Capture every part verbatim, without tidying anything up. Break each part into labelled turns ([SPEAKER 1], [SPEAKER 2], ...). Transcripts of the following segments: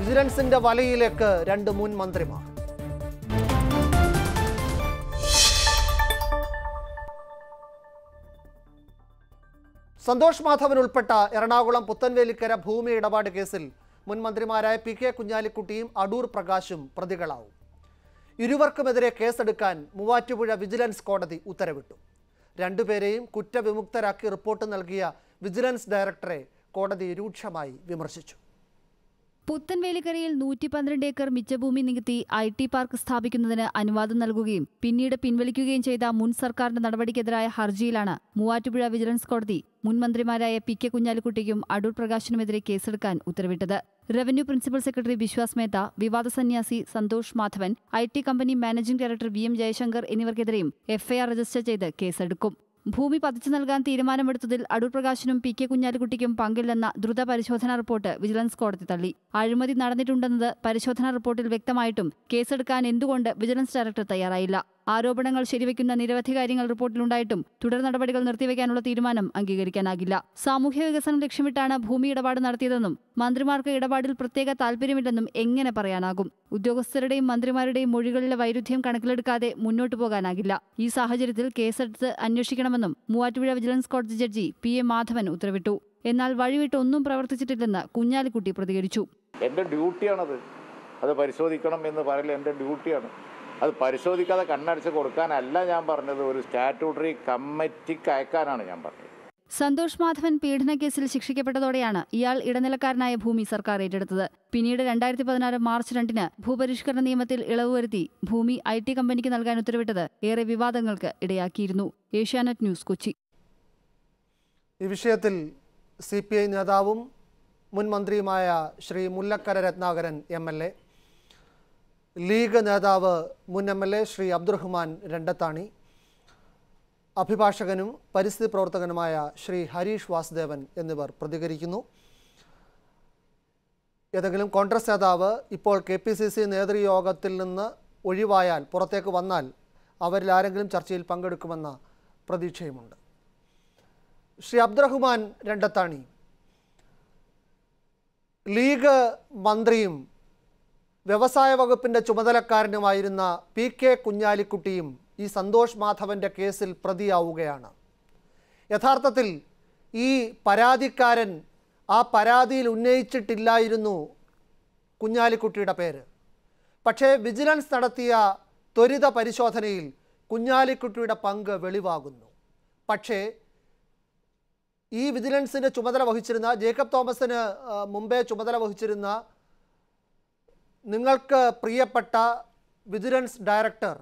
[SPEAKER 1] വിജിലൻസിന്റെ വലയിലേക്ക് രണ്ട് മുൻ മന്ത്രിമാർ. സന്തോഷ് മാധവൻ ഉൾപ്പെട്ട എറണാകുളം പുത്തൻവേലിക്കര ഭൂമി ഇടപാട് കേസിൽ മുൻ മന്ത്രിമാരായ പി കെ കുഞ്ഞാലിക്കുട്ടിയും അടൂർ പ്രകാശും പ്രതികളാവും. ഇരുവർക്കുമെതിരെ കേസെടുക്കാൻ മൂവാറ്റുപുഴ വിജിലൻസ് കോടതി ഉത്തരവിട്ടു. രണ്ടുപേരെയും കുറ്റവിമുക്തരാക്കി റിപ്പോർട്ട് നൽകിയ വിജിലൻസ് ഡയറക്ടറെ കോടതി രൂക്ഷമായി വിമർശിച്ചു.
[SPEAKER 2] പുത്തൻവേലിക്കരയിൽ നൂറ്റി പന്ത്രണ്ട് ഏക്കർ മിച്ചഭൂമി നികത്തി ഐ ടി പാർക്ക് സ്ഥാപിക്കുന്നതിന് അനുവാദം നൽകുകയും പിന്നീട് പിൻവലിക്കുകയും ചെയ്ത മുൻ സർക്കാരിന്റെ നടപടിക്കെതിരായ ഹർജിയിലാണ് മൂവാറ്റുപുഴ വിജിലൻസ് കോടതി മുൻ മന്ത്രിമാരായ പി കെ കുഞ്ഞാലിക്കുട്ടിക്കും അടൂർ പ്രകാശിനുമെതിരെ കേസെടുക്കാൻ ഉത്തരവിട്ടത്. Revenue principal secretary Vishwas Mehta, വിവാദ സന്യാസി Santhosh Madhavan, I T company managing director V M Jayashankar എന്നിവർക്കെതിരെയും എഫ്ഐആർ രജിസ്റ്റർ ചെയ്ത് കേസെടുക്കും. ഭൂമി പതിച്ചു നൽകാൻ തീരുമാനമെടുത്തതിൽ അടൂർ പ്രകാശിനും പി കെ കുഞ്ഞാലിക്കുട്ടിക്കും പങ്കില്ലെന്ന ദ്രുത പരിശോധനാ റിപ്പോർട്ട് വിജിലൻസ് കോടതി തള്ളി. അഴിമതി നടന്നിട്ടുണ്ടെന്നത് പരിശോധനാ റിപ്പോർട്ടിൽ വ്യക്തമായിട്ടും കേസെടുക്കാൻ എന്തുകൊണ്ട് വിജിലൻസ് ഡയറക്ടർ തയ്യാറായില്ല? ആരോപണങ്ങൾ ശരിവെക്കുന്ന നിരവധി കാര്യങ്ങൾ റിപ്പോർട്ടിലുണ്ടായിട്ടും തുടർ നടപടികൾ നിർത്തിവെക്കാനുള്ള തീരുമാനം അംഗീകരിക്കാനാകില്ല. സാമൂഹ്യ വികസനം ലക്ഷ്യമിട്ടാണ് ഭൂമി ഇടപാട് നടത്തിയതെന്നും മന്ത്രിമാർക്ക് ഇടപാടിൽ പ്രത്യേക താൽപര്യമില്ലെന്നും എങ്ങനെ പറയാനാകും? ഉദ്യോഗസ്ഥരുടെയും മന്ത്രിമാരുടെയും മൊഴികളിലെ വൈരുദ്ധ്യം കണക്കിലെടുക്കാതെ മുന്നോട്ടു പോകാനാകില്ല. ഈ സാഹചര്യത്തിൽ കേസെടുത്ത് അന്വേഷിക്കണമെന്നും മൂവാറ്റുപുഴ വിജിലൻസ് കോടതി ജഡ്ജി പി എ മാധവൻ ഉത്തരവിട്ടു. എന്നാൽ വഴിവിട്ട് ഒന്നും പ്രവർത്തിച്ചിട്ടില്ലെന്ന് കുഞ്ഞാലിക്കുട്ടി പ്രതികരിച്ചു.
[SPEAKER 3] എന്റെ ഡ്യൂട്ടിയാണത്, അത് പരിശോധിക്കണം എന്ന് പറയൽ എന്റെ ഡ്യൂട്ടിയാണ്. അത് പരിശോധിക്കാതെ കണ്ണടച്ച് കൊടുക്കാനല്ല ഞാൻ പറഞ്ഞത്, ഒരു സ്റ്റാറ്റ്യൂട്ടറി കമ്മിറ്റിക്ക് അയക്കാനാണ് ഞാൻ പറഞ്ഞത്.
[SPEAKER 2] സന്തോഷ് മാധവൻ പീഡനക്കേസിൽ ശിക്ഷിക്കപ്പെട്ടതോടെയാണ് ഇയാൾ ഇടനിലക്കാരനായ ഭൂമി സർക്കാർ ഏറ്റെടുത്തത്. പിന്നീട് രണ്ടായിരത്തി പതിനാറ് മാർച്ച് രണ്ടിന് ഭൂപരിഷ്കരണ നിയമത്തിൽ ഇളവ് വരുത്തി ഭൂമി ഐ ടി കമ്പനിക്ക് നൽകാൻ ഉത്തരവിട്ടത് ഏറെ വിവാദങ്ങൾക്ക് ഇടയാക്കിയിരുന്നു. ഏഷ്യാനെറ്റ് ന്യൂസ്, കൊച്ചി.
[SPEAKER 1] ഈ വിഷയത്തിൽ സി പി ഐ നേതാവും മുൻ മന്ത്രിയുമായ Shri Mullakkara Ratnakaran M L A, league നേതാവ് മുൻ M L A Shri Abdurahman Randathani, അഭിഭാഷകനും പരിസ്ഥിതി പ്രവർത്തകനുമായ ശ്രീ ഹരീഷ് വാസുദേവൻ എന്നിവർ പ്രതികരിക്കുന്നു. ഏതെങ്കിലും കോൺഗ്രസ് നേതാവ് ഇപ്പോൾ കെ പി സി സി നേതൃയോഗത്തിൽ നിന്ന് ഒഴിവായാൽ, പുറത്തേക്ക് വന്നാൽ അവരിൽ ആരെങ്കിലും ചർച്ചയിൽ പങ്കെടുക്കുമെന്ന പ്രതീക്ഷയുമുണ്ട്. ശ്രീ അബ്ദുറഹ്മാൻ രണ്ടത്താണി, ലീഗ് മന്ത്രിയും വ്യവസായ വകുപ്പിൻ്റെ ചുമതലക്കാരനുമായിരുന്ന പി കെ കുഞ്ഞാലിക്കുട്ടിയും ഈ സന്തോഷ് മാധവൻ്റെ കേസിൽ പ്രതിയാവുകയാണ്. യഥാർത്ഥത്തിൽ ഈ പരാതിക്കാരൻ ആ പരാതിയിൽ ഉന്നയിച്ചിട്ടില്ലായിരുന്നു കുഞ്ഞാലിക്കുട്ടിയുടെ പേര്. പക്ഷേ വിജിലൻസ് നടത്തിയ ത്വരിത പരിശോധനയിൽ കുഞ്ഞാലിക്കുട്ടിയുടെ പങ്ക് വെളിവാകുന്നു. പക്ഷേ ഈ വിജിലൻസിൻ്റെ ചുമതല വഹിച്ചിരുന്ന, ജേക്കബ് തോമസിന് മുമ്പേ ചുമതല വഹിച്ചിരുന്ന നിങ്ങൾക്ക് പ്രിയപ്പെട്ട വിജിലൻസ് ഡയറക്ടർ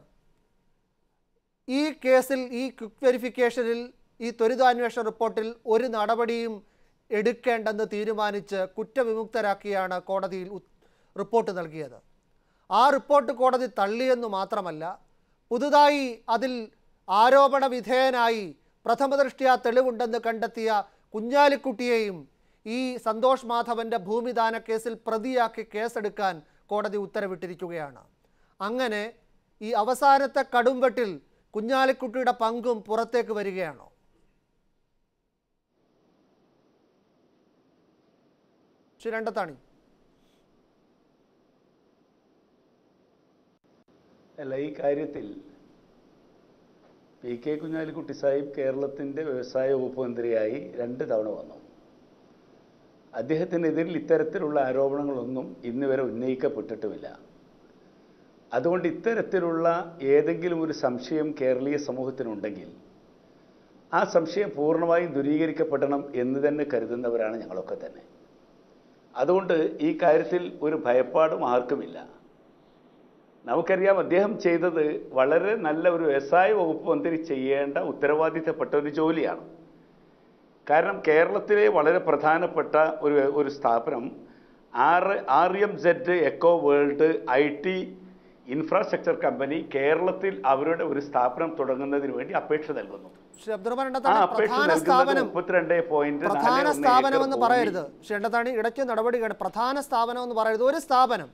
[SPEAKER 1] ഈ കേസിൽ, ഈ ക്വിക്ക് വെരിഫിക്കേഷനിൽ, ഈ ത്വരിതാന്വേഷണ റിപ്പോർട്ടിൽ ഒരു നടപടിയും എടുക്കേണ്ടെന്ന് തീരുമാനിച്ച് കുറ്റവിമുക്തരാക്കിയാണ് കോടതിയിൽ റിപ്പോർട്ട് നൽകിയത്. ആ റിപ്പോർട്ട് കോടതി തള്ളിയെന്നു മാത്രമല്ല, പുതുതായി അതിൽ ആരോപണ വിധേയനായി പ്രഥമദൃഷ്ട്യാ തെളിവുണ്ടെന്ന് കണ്ടെത്തിയ കുഞ്ഞാലിക്കുട്ടിയെയും ഈ സന്തോഷ് മാധവൻ്റെ ഭൂമിദാന കേസിൽ പ്രതിയാക്കി കേസെടുക്കാൻ കോടതി ഉത്തരവിട്ടിരിക്കുകയാണ്. അങ്ങനെ ഈ അവസാനത്തെ കടുംവെട്ടിൽ കുഞ്ഞാലിക്കുട്ടിയുടെ പങ്കും പുറത്തേക്ക് വരികയാണോ? ശ്രീ രണ്ടത്താണി.
[SPEAKER 4] അല്ല, ഈ കാര്യത്തിൽ പി കെ കുഞ്ഞാലിക്കുട്ടി സാഹിബ് കേരളത്തിൻ്റെ വ്യവസായ വകുപ്പ് മന്ത്രിയായി രണ്ട് തവണ വന്നു. അദ്ദേഹത്തിനെതിരിൽ ഇത്തരത്തിലുള്ള ആരോപണങ്ങളൊന്നും ഇന്ന് വരെ ഉന്നയിക്കപ്പെട്ടിട്ടുമില്ല. അതുകൊണ്ട് ഇത്തരത്തിലുള്ള ഏതെങ്കിലും ഒരു സംശയം കേരളീയ സമൂഹത്തിനുണ്ടെങ്കിൽ ആ സംശയം പൂർണ്ണമായും ദൂരീകരിക്കപ്പെടണം എന്ന് തന്നെ കരുതുന്നവരാണ് ഞങ്ങളൊക്കെ തന്നെ. അതുകൊണ്ട് ഈ കാര്യത്തിൽ ഒരു ഭയപ്പാടും ആർക്കുമില്ല. നമുക്കറിയാം, അദ്ദേഹം ചെയ്തത് വളരെ നല്ല ഒരു വ്യവസായ വകുപ്പ് മന്ത്രി ചെയ്യേണ്ട ഉത്തരവാദിത്തപ്പെട്ട ഒരു ജോലിയാണ്. കാരണം കേരളത്തിലെ വളരെ പ്രധാനപ്പെട്ട ഒരു ഒരു സ്ഥാപനം R R M Z Eco World I T infrastructure company കേരളത്തിൽ അവരുടെ ഒരു സ്ഥാപനം തുടങ്ങുന്നതിന് വേണ്ടി അപേക്ഷ നൽകുന്നു.
[SPEAKER 1] പ്രധാന സ്ഥാപനം എന്ന് പറയരുത് ശ്രീ രണ്ടത്താണി, ഇടയ്ക്ക് നടപടി. പ്രധാന സ്ഥാപനം എന്ന് പറയരുത്, ഒരു സ്ഥാപനം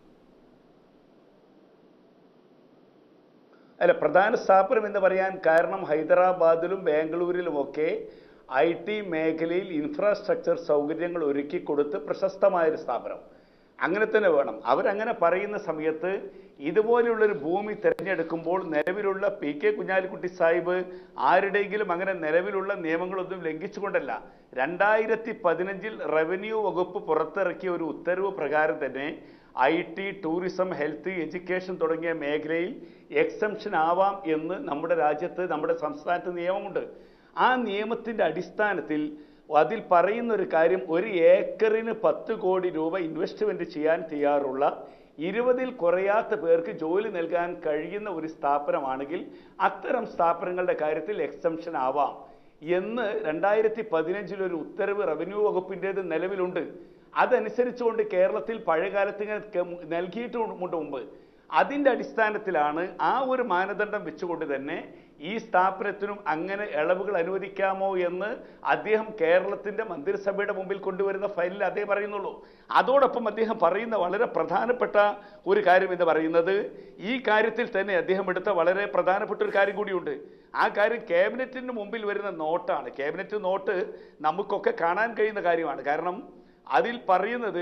[SPEAKER 4] അല്ല, പ്രധാന സ്ഥാപനം എന്ന് പറയാൻ കാരണം ഹൈദരാബാദിലും ബാംഗ്ലൂരിലുമൊക്കെ ഐ ടി മേഖലയിൽ ഇൻഫ്രാസ്ട്രക്ചർ സൗകര്യങ്ങൾ ഒരുക്കി കൊടുത്ത് പ്രശസ്തമായൊരു സ്ഥാപനം. അങ്ങനെ തന്നെ വേണം. അവരങ്ങനെ പറയുന്ന സമയത്ത് ഇതുപോലെയുള്ളൊരു ഭൂമി തിരഞ്ഞെടുക്കുമ്പോൾ നിലവിലുള്ള പി കെ കുഞ്ഞാലിക്കുട്ടി സാഹിബ് ആരുടെയെങ്കിലും അങ്ങനെ നിലവിലുള്ള നിയമങ്ങളൊന്നും ലംഘിച്ചുകൊണ്ടല്ല. രണ്ടായിരത്തി പതിനഞ്ചിൽ റവന്യൂ വകുപ്പ് പുറത്തിറക്കിയ ഒരു ഉത്തരവ് പ്രകാരം തന്നെ I T, tourism, health, education തുടങ്ങിയ മേഖലയിൽ എക്സംഷൻ ആവാം എന്ന് നമ്മുടെ രാജ്യത്ത്, നമ്മുടെ സംസ്ഥാനത്ത് നിയമമുണ്ട്. ആ നിയമത്തിൻ്റെ അടിസ്ഥാനത്തിൽ അതിൽ പറയുന്ന ഒരു കാര്യം, ഒരു ഏക്കറിന് പത്ത് കോടി രൂപ ഇൻവെസ്റ്റ്മെൻറ്റ് ചെയ്യാൻ തയ്യാറുള്ള ഇരുപതിൽ കുറയാത്ത പേർക്ക് ജോലി നൽകാൻ കഴിയുന്ന ഒരു സ്ഥാപനമാണെങ്കിൽ അത്തരം സ്ഥാപനങ്ങളുടെ കാര്യത്തിൽ എക്സംഷൻ ആവാം എന്ന് രണ്ടായിരത്തി പതിനഞ്ചിലൊരു ഉത്തരവ് റവന്യൂ വകുപ്പിൻ്റേത് നിലവിലുണ്ട്. അതനുസരിച്ചുകൊണ്ട് കേരളത്തിൽ പഴയകാലത്ത് നൽകിയിട്ടുമുണ്ട് മുമ്പ്. അതിൻ്റെ അടിസ്ഥാനത്തിലാണ് ആ ഒരു മാനദണ്ഡം വെച്ചുകൊണ്ട് തന്നെ ഈ സ്ഥാപനത്തിനും അങ്ങനെ ഇളവുകൾ അനുവദിക്കാമോ എന്ന് അദ്ദേഹം കേരളത്തിൻ്റെ മന്ത്രിസഭയുടെ മുമ്പിൽ കൊണ്ടുവരുന്ന ഫയലിൽ അതേ പറയുന്നുള്ളൂ. അതോടൊപ്പം അദ്ദേഹം പറയുന്ന വളരെ പ്രധാനപ്പെട്ട ഒരു കാര്യം എന്ന് പറയുന്നത്, ഈ കാര്യത്തിൽ തന്നെ അദ്ദേഹം എടുത്ത വളരെ പ്രധാനപ്പെട്ട ഒരു കാര്യം കൂടിയുണ്ട്. ആ കാര്യം ക്യാബിനറ്റിന് മുമ്പിൽ വരുന്ന നോട്ടാണ്. ക്യാബിനറ്റ് നോട്ട് നമുക്കൊക്കെ കാണാൻ കഴിയുന്ന കാര്യമാണ്. കാരണം അതിൽ പറയുന്നത്,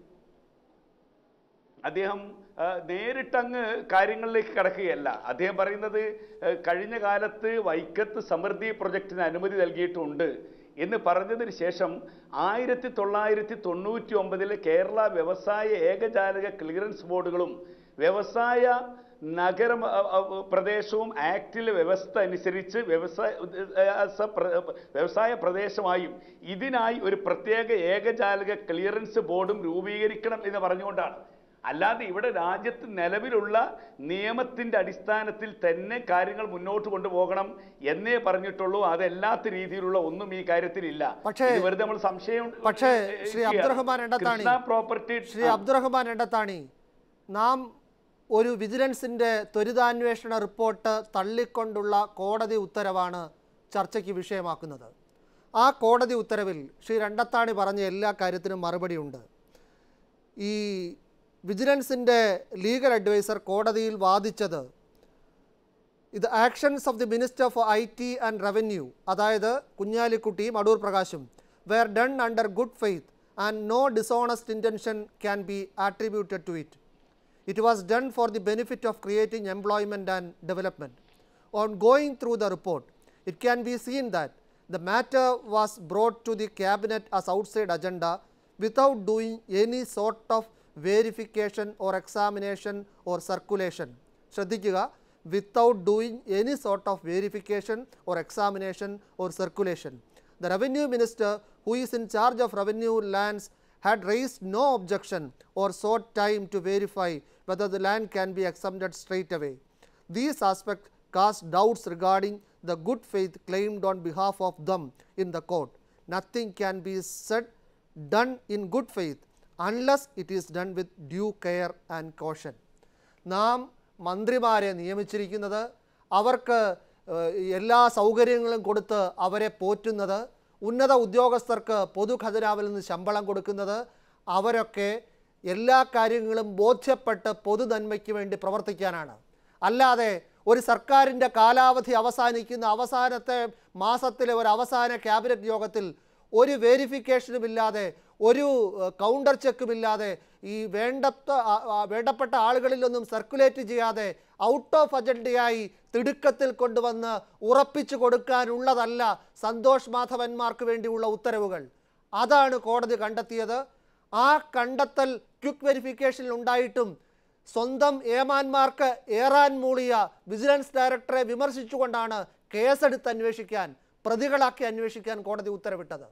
[SPEAKER 4] അദ്ദേഹം നേരിട്ടങ്ങ് കാര്യങ്ങളിലേക്ക് കടക്കുകയല്ല. അദ്ദേഹം പറയുന്നത്, കഴിഞ്ഞ കാലത്ത് വൈക്കത്ത് സമൃദ്ധി പ്രൊജക്ടിന് അനുമതി നൽകിയിട്ടുണ്ട് എന്ന് പറഞ്ഞതിന് ശേഷം ആയിരത്തി തൊള്ളായിരത്തി തൊണ്ണൂറ്റി ഒമ്പതിലെ കേരള വ്യവസായ ഏകജാലക ക്ലിയറൻസ് ബോർഡുകളും വ്യവസായ നഗര പ്രദേശവും ആക്ടിലെ വ്യവസ്ഥ അനുസരിച്ച് വ്യവസായ വ്യവസായ പ്രദേശമായും ഇതിനായി ഒരു പ്രത്യേക ഏകജാലക ക്ലിയറൻസ് ബോർഡും രൂപീകരിക്കണം എന്ന് പറഞ്ഞുകൊണ്ടാണ്. അല്ലാതെ ഇവിടെ രാജ്യത്ത് നിലവിലുള്ള നിയമത്തിൻ്റെ അടിസ്ഥാനത്തിൽ തന്നെ കാര്യങ്ങൾ മുന്നോട്ട് കൊണ്ടുപോകണം എന്നേ പറഞ്ഞിട്ടുള്ളൂ. അതല്ലാത്ത രീതിയിലുള്ള ഒന്നും ഈ കാര്യത്തിലില്ല.
[SPEAKER 1] പക്ഷേ
[SPEAKER 4] വെറുതെ നമ്മൾ സംശയം
[SPEAKER 1] പക്ഷേ ശ്രീ അബ്ദുറഹ്മാൻ എടത്താണി
[SPEAKER 4] പ്രോപ്പർട്ടി
[SPEAKER 1] ശ്രീ അബ്ദുറഹ്മാൻ എടത്താണി നാം ഒരു വിജിലൻസിൻ്റെ ത്വരിതാന്വേഷണ റിപ്പോർട്ട് തള്ളിക്കൊണ്ടുള്ള കോടതി ഉത്തരവാണ് ചർച്ചയ്ക്ക് വിഷയമാക്കുന്നത്. ആ കോടതി ഉത്തരവിൽ ശ്രീ രണ്ടത്താണി പറഞ്ഞ എല്ലാ കാര്യത്തിനും മറുപടിയുണ്ട്. ഈ വിജിലൻസിൻ്റെ ലീഗൽ അഡ്വൈസർ കോടതിയിൽ വാദിച്ചത്, ഇത് actions of the minister for I T and revenue, അതായത് കുഞ്ഞാലിക്കുട്ടിയും അടൂർ പ്രകാശും, were done under good faith and no dishonest intention can be attributed to it. It was done for the benefit of creating employment and development. On going through the report, it can be seen that the matter was brought to the cabinet as outside agenda without doing any sort of verification or examination or circulation. ശ്രദ്ധിക്കുക, without doing any sort of verification or examination or circulation. The revenue minister, who is in charge of revenue lands, had raised no objection or sought time to verify whether the land can be exempted straight away. These aspects cast doubts regarding the good faith claimed on behalf of them in the court. Nothing can be said done in good faith unless it is done with due care and caution. നാം മന്ത്രിമാരെ നിയമിച്ചിരിക്കുന്നത്, അവർക്ക് എല്ലാ സൗകര്യങ്ങളും കൊടുത്ത് അവരെ പോറ്റുന്നത്, ഉന്നത ഉദ്യോഗസ്ഥർക്ക് പൊതുഖജനാവിൽ നിന്ന് ശമ്പളം കൊടുക്കുന്നത്, അവരൊക്കെ എല്ലാ കാര്യങ്ങളും ബോധ്യപ്പെട്ട് പൊതുനന്മയ്ക്ക് വേണ്ടി പ്രവർത്തിക്കാനാണ്. അല്ലാതെ ഒരു സർക്കാരിൻ്റെ കാലാവധി അവസാനിക്കുന്ന അവസാനത്തെ മാസത്തിലെ ഒരു അവസാന ക്യാബിനറ്റ് യോഗത്തിൽ ഒരു വേരിഫിക്കേഷനുമില്ലാതെ, ഒരു കൗണ്ടർ ചെക്കുമില്ലാതെ, ഈ വേണ്ടപ്പെട്ട വേണ്ടപ്പെട്ട ആളുകളിലൊന്നും സർക്കുലേറ്റ് ചെയ്യാതെ ഔട്ട് ഓഫ് അജണ്ടയായി തിടുക്കത്തിൽ കൊണ്ടുവന്ന് ഉറപ്പിച്ചു കൊടുക്കാനുള്ളതല്ല സന്തോഷ് മാധവന്മാർക്ക് വേണ്ടിയുള്ള ഉത്തരവുകൾ. അതാണ് കോടതി കണ്ടെത്തിയത്. ആ കണ്ടെത്തൽ ക്വിക്ക് വെരിഫിക്കേഷനിൽ ഉണ്ടായിട്ടും സ്വന്തം ഏമാന്മാർക്ക് ഏറാൻ മൂളിയ വിജിലൻസ് ഡയറക്ടറെ വിമർശിച്ചുകൊണ്ടാണ് കേസെടുത്ത് അന്വേഷിക്കാൻ, പ്രതികളാക്കി അന്വേഷിക്കാൻ കോടതി ഉത്തരവിട്ടത്.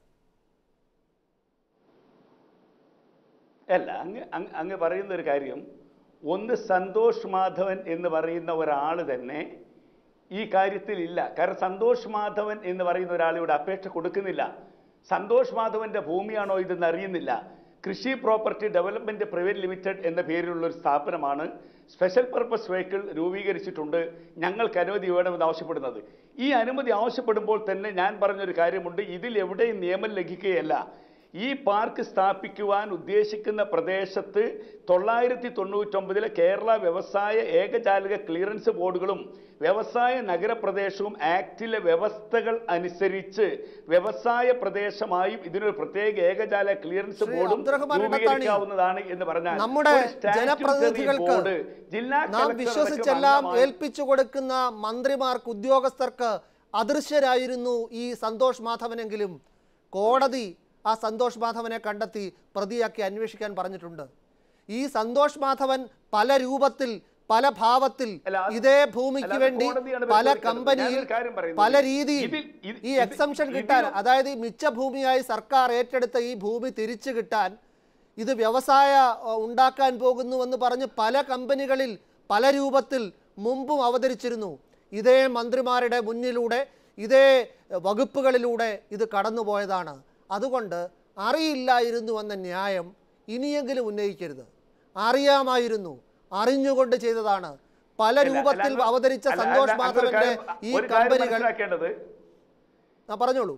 [SPEAKER 4] അല്ല, അങ്ങ് അങ്ങ് പറയുന്ന ഒരു കാര്യം, ഒന്ന് സന്തോഷ് മാധവൻ എന്ന് പറയുന്ന ഒരാൾ തന്നെ ഈ കാര്യത്തിൽ ഇല്ല. കാരണം സന്തോഷ് മാധവൻ എന്ന് പറയുന്ന ഒരാൾ ഇവിടെ അപേക്ഷ കൊടുക്കുന്നില്ല. സന്തോഷ് മാധവൻ്റെ ഭൂമിയാണോ ഇതെന്ന് അറിയുന്നില്ല. കൃഷി പ്രോപ്പർട്ടി ഡെവലപ്മെൻറ്റ് പ്രൈവറ്റ് ലിമിറ്റഡ് എന്ന പേരിലുള്ള ഒരു സ്ഥാപനമാണ് സ്പെഷ്യൽ പർപ്പസ് വെഹിക്കിൾ രൂപീകരിച്ചിട്ടുണ്ട്, ഞങ്ങൾക്ക് അനുമതി വേണമെന്ന് ആവശ്യപ്പെടുന്നത്. ഈ അനുമതി ആവശ്യപ്പെടുമ്പോൾ തന്നെ ഞാൻ പറഞ്ഞൊരു കാര്യമുണ്ട്, ഇതിൽ എവിടെയും നിയമം ലംഘിക്കുകയല്ല. ഈ പാർക്ക് സ്ഥാപിക്കുവാൻ ഉദ്ദേശിക്കുന്ന പ്രദേശത്ത് തൊള്ളായിരത്തി തൊണ്ണൂറ്റൊമ്പതിലെ കേരള വ്യവസായ ഏകജാലക ക്ലിയറൻസ് ബോർഡുകളും വ്യവസായ നഗരപ്രദേശവും ആക്ടിലെ വ്യവസ്ഥകൾ അനുസരിച്ച് വ്യവസായ പ്രദേശമായും ഇതിനൊരു പ്രത്യേക ഏകജാലക ക്ലിയറൻസ് ബോർഡും രൂപീകരിക്കാവുന്നതാണ് എന്ന് പറഞ്ഞാൽ
[SPEAKER 1] നമ്മുടെ ജനപ്രതിനിധികൾക്ക് നാം വിശ്വസിച്ചെല്ലാം ഏൽപ്പിച്ചു കൊടുക്കുന്ന മന്ത്രിമാർക്ക്, ഉദ്യോഗസ്ഥർക്ക് അദൃശ്യരായിരുന്നു ഈ സന്തോഷ് മാധവനെങ്കിലും കോടതി ആ സന്തോഷ് മാധവനെ കണ്ടെത്തി പ്രതിയാക്കി അന്വേഷിക്കാൻ പറഞ്ഞിട്ടുണ്ട്. ഈ സന്തോഷ് മാധവൻ പല രൂപത്തിൽ പല ഭാവത്തിൽ ഇതേ ഭൂമിക്ക് വേണ്ടി പല കമ്പനിയിൽ പല രീതിയിൽ ഈ എക്സംഷൻ കിട്ടാൻ, അതായത് ഈ മിച്ച ഭൂമിയായി സർക്കാർ ഏറ്റെടുത്ത ഈ ഭൂമി തിരിച്ചു കിട്ടാൻ, ഇത് വ്യവസായ ഉണ്ടാക്കാൻ പോകുന്നുവെന്ന് പറഞ്ഞ് പല കമ്പനികളിൽ പല രൂപത്തിൽ മുമ്പും അവതരിച്ചിരുന്നു. ഇതേ മന്ത്രിമാരുടെ മുന്നിലൂടെ ഇതേ വകുപ്പുകളിലൂടെ ഇത് കടന്നുപോയതാണ്. അതുകൊണ്ട് അറിയില്ലായിരുന്നു എന്ന ന്യായം ഇനിയെങ്കിലും ഉന്നയിക്കരുത്. അറിയാമായിരുന്നു, അറിഞ്ഞുകൊണ്ട് ചെയ്തതാണ്. പല രൂപത്തിൽ അവതരിച്ച സന്തോഷ് മാധവന്റെ ഈ കമ്പനികൾ പറഞ്ഞോളൂ.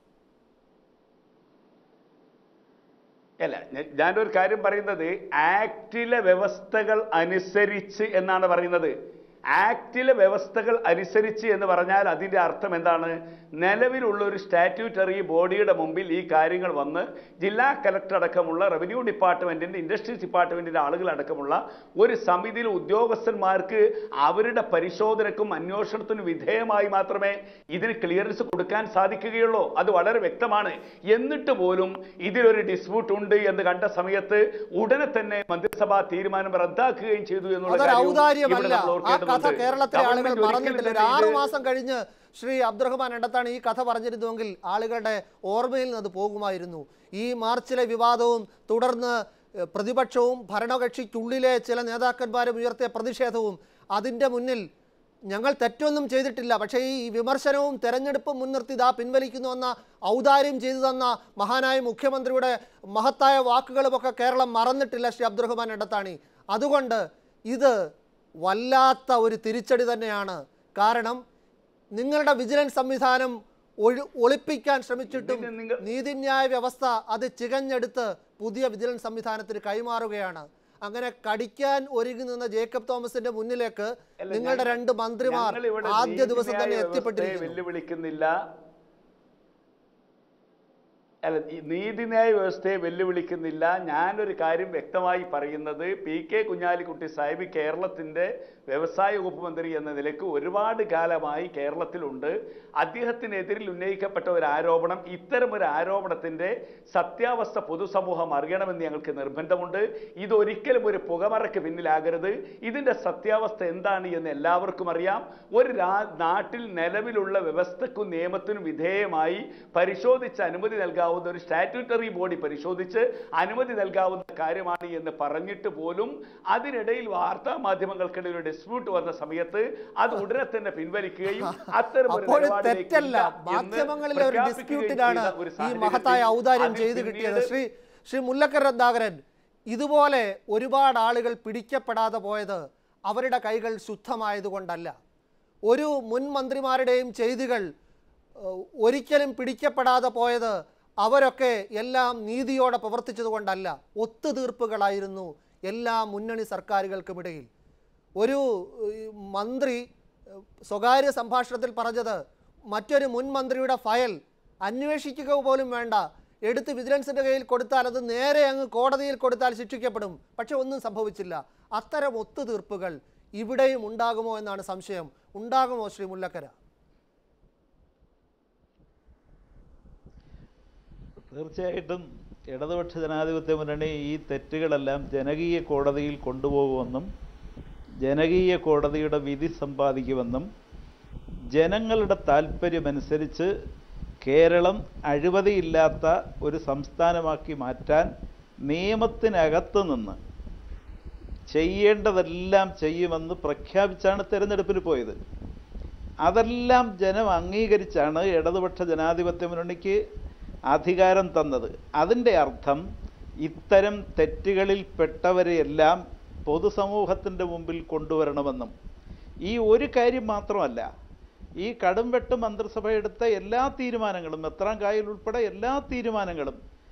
[SPEAKER 4] അല്ല, ഞാനൊരു കാര്യം പറയുന്നത് ആക്ടിലെ വ്യവസ്ഥകൾ അനുസരിച്ച് എന്നാണ് പറയുന്നത്. ആക്ടിലെ വ്യവസ്ഥകൾ അനുസരിച്ച് എന്ന് പറഞ്ഞാൽ അതിൻ്റെ അർത്ഥം എന്താണ്? നിലവിലുള്ള ഒരു സ്റ്റാറ്റ്യൂട്ടറി ബോഡിയുടെ മുമ്പിൽ ഈ കാര്യങ്ങൾ വന്ന് ജില്ലാ കലക്ടർ അടക്കമുള്ള റവന്യൂ ഡിപ്പാർട്ട്മെൻറ്റിൻ്റെ ഇൻഡസ്ട്രീസ് ഡിപ്പാർട്ട്മെൻറ്റിൻ്റെ ആളുകളടക്കമുള്ള ഒരു സമിതിയിൽ ഉദ്യോഗസ്ഥന്മാർക്ക് അവരുടെ പരിശോധനക്കും അന്വേഷണത്തിനും വിധേയമായി മാത്രമേ ഇതിന് ക്ലിയറൻസ് കൊടുക്കാൻ സാധിക്കുകയുള്ളൂ. അത് വളരെ വ്യക്തമാണ്. എന്നിട്ട് പോലും ഇതിലൊരു ഡിസ്പ്യൂട്ട് ഉണ്ട് എന്ന് കണ്ട സമയത്ത് ഉടനെ തന്നെ മന്ത്രിസഭാ തീരുമാനം റദ്ദാക്കുകയും ചെയ്തു എന്നുള്ള
[SPEAKER 1] കഥ കേരളത്തിലെ ആളുകൾ മറന്നിട്ടില്ല. ഒരു ആറു മാസം കഴിഞ്ഞ് ശ്രീ അബ്ദുറഹ്മാൻ എടത്താണ് ഈ കഥ പറഞ്ഞിരുന്നുവെങ്കിൽ ആളുകളുടെ ഓർമ്മയിൽ നിന്ന് അത് പോകുമായിരുന്നു. ഈ മാർച്ചിലെ വിവാദവും തുടർന്ന് പ്രതിപക്ഷവും ഭരണകക്ഷിക്കുള്ളിലെ ചില നേതാക്കന്മാരും ഉയർത്തിയ പ്രതിഷേധവും, അതിൻ്റെ മുന്നിൽ ഞങ്ങൾ തെറ്റൊന്നും ചെയ്തിട്ടില്ല, പക്ഷേ ഈ വിമർശനവും തെരഞ്ഞെടുപ്പും മുൻനിർത്തി ഇതാ പിൻവലിക്കുന്നുവെന്ന ഔദാര്യം ചെയ്തു തന്ന മഹാനായ മുഖ്യമന്ത്രിയുടെ മഹത്തായ വാക്കുകളുമൊക്കെ കേരളം മറന്നിട്ടില്ല ശ്രീ അബ്ദുറഹ്മാൻ എടത്താണി. അതുകൊണ്ട് ഇത് വല്ലാത്ത ഒരു തിരിച്ചടി തന്നെയാണ്. കാരണം നിങ്ങളുടെ വിജിലൻസ് സംവിധാനം ഒഴി ഒളിപ്പിക്കാൻ ശ്രമിച്ചിട്ടും നീതിന്യായ വ്യവസ്ഥ അത് ചികഞ്ഞെടുത്ത് പുതിയ വിജിലൻസ് സംവിധാനത്തിന് കൈമാറുകയാണ്. അങ്ങനെ കടിക്കാൻ ഒരുങ്ങി നിന്ന ജേക്കബ് തോമസിന്റെ മുന്നിലേക്ക് നിങ്ങളുടെ രണ്ട് മന്ത്രിമാർ ആദ്യ ദിവസം തന്നെ എത്തിപ്പെട്ടിരിക്കുന്നില്ല.
[SPEAKER 4] അല്ല, നീതിന്യായ വ്യവസ്ഥയെ വെല്ലുവിളിക്കുന്നില്ല. ഞാനൊരു കാര്യം വ്യക്തമായി പറയുന്നത്, പി കെ കുഞ്ഞാലിക്കുട്ടി സാഹിബ് കേരളത്തിൻ്റെ വ്യവസായ വകുപ്പ് മന്ത്രി എന്ന നിലയ്ക്ക് ഒരുപാട് കാലമായി കേരളത്തിലുണ്ട്. അദ്ദേഹത്തിനെതിരിൽ ഉന്നയിക്കപ്പെട്ട ഒരു ആരോപണം, ഇത്തരം ഒരു ആരോപണത്തിൻ്റെ സത്യാവസ്ഥ പൊതുസമൂഹം അറിയണമെന്ന് ഞങ്ങൾക്ക് നിർബന്ധമുണ്ട്. ഇതൊരിക്കലും ഒരു പുകമറയ്ക്ക് പിന്നിലാകരുത്. ഇതിൻ്റെ സത്യാവസ്ഥ എന്താണ് എന്ന് എല്ലാവർക്കും അറിയാം. ഒരു നാട്ടിൽ നിലവിലുള്ള വ്യവസ്ഥക്കും നിയമത്തിനും വിധേയമായി പരിശോധിച്ച് അനുമതി നൽകാവുന്ന ഒരു സ്റ്റാറ്റ്യൂട്ടറി ബോഡി പരിശോധിച്ച് അനുമതി നൽകാവുന്ന കാര്യമാണ് എന്ന് പറഞ്ഞിട്ട് പോലും അതിനിടയിൽ വാർത്താ മാധ്യമങ്ങൾക്കിടയിൽ ഒരു ഡിസ്പ്യൂട്ട് വന്ന സമയത്ത് അത് ഉടനെ തന്നെ പിൻവലിക്കുകയും അത്തരം
[SPEAKER 1] മാധ്യമങ്ങളിലെ ഒരു ഡിസ്പ്യൂട്ടിലാണ് ഈ മഹത്തായ ഔദാര്യം ചെയ്തു കിട്ടിയത്. ശ്രീ ശ്രീ മുല്ലക്കർ രത്നാകരൻ, ഇതുപോലെ ഒരുപാട് ആളുകൾ പിടിക്കപ്പെടാതെ പോയത് അവരുടെ കൈകൾ ശുദ്ധമായതുകൊണ്ടല്ല. ഒരു മുൻ മന്ത്രിമാരുടെയും ചെയ്തികൾ ഒരിക്കലും പിടിക്കപ്പെടാതെ പോയത് അവരൊക്കെ എല്ലാം നീതിയോടെ പ്രവർത്തിച്ചതുകൊണ്ടല്ല. ഒത്തുതീർപ്പുകളായിരുന്നു എല്ലാ മുന്നണി സർക്കാരുകൾക്കുമിടയിൽ. ഒരു മന്ത്രി സ്വകാര്യ സംഭാഷണത്തിൽ പറഞ്ഞത്, മറ്റൊരു മുൻ മന്ത്രിയുടെ ഫയൽ അന്വേഷിക്കുക പോലും വേണ്ട, എടുത്ത് വിജിലൻസിൻ്റെ കയ്യിൽ കൊടുത്താൽ അത് നേരെ അങ്ങ് കോടതിയിൽ കൊടുത്താൽ ശിക്ഷിക്കപ്പെടും. പക്ഷെ ഒന്നും സംഭവിച്ചില്ല. അത്തരം ഒത്തുതീർപ്പുകൾ ഇവിടെയും ഉണ്ടാകുമോ എന്നാണ് സംശയം. ഉണ്ടാകുമോ ശ്രീ മുല്ലക്കര?
[SPEAKER 5] തീർച്ചയായിട്ടും ഇടതുപക്ഷ ജനാധിപത്യ മുന്നണി ഈ തെറ്റുകളെല്ലാം ജനകീയ കോടതിയിൽ കൊണ്ടുപോകുമെന്നും ജനകീയ കോടതിയുടെ വിധി സമ്പാദിക്കുമെന്നും ജനങ്ങളുടെ താല്പര്യമനുസരിച്ച് കേരളം അഴിമതിയില്ലാത്ത ഒരു സംസ്ഥാനമാക്കി മാറ്റാൻ നിയമത്തിനകത്ത് നിന്ന് ചെയ്യേണ്ടതെല്ലാം ചെയ്യുമെന്ന് പ്രഖ്യാപിച്ചാണ് തെരഞ്ഞെടുപ്പിന് പോയത്. അതെല്ലാം ജനം അംഗീകരിച്ചാണ് ഇടതുപക്ഷ ജനാധിപത്യ മുന്നണിക്ക് അധികാരം തന്നത്. അതിൻ്റെ അർത്ഥം ഇത്തരം തെറ്റുകളിൽ പെട്ടവരെയെല്ലാം പൊതുസമൂഹത്തിൻ്റെ മുമ്പിൽ കൊണ്ടുവരണമെന്നും, ഈ ഒരു കാര്യം മാത്രമല്ല, ഈ കടുംവെട്ട് മന്ത്രിസഭ എടുത്ത എല്ലാ തീരുമാനങ്ങളും, മെത്രാൻ കായൽ ഉൾപ്പെടെ എല്ലാ തീരുമാനങ്ങളും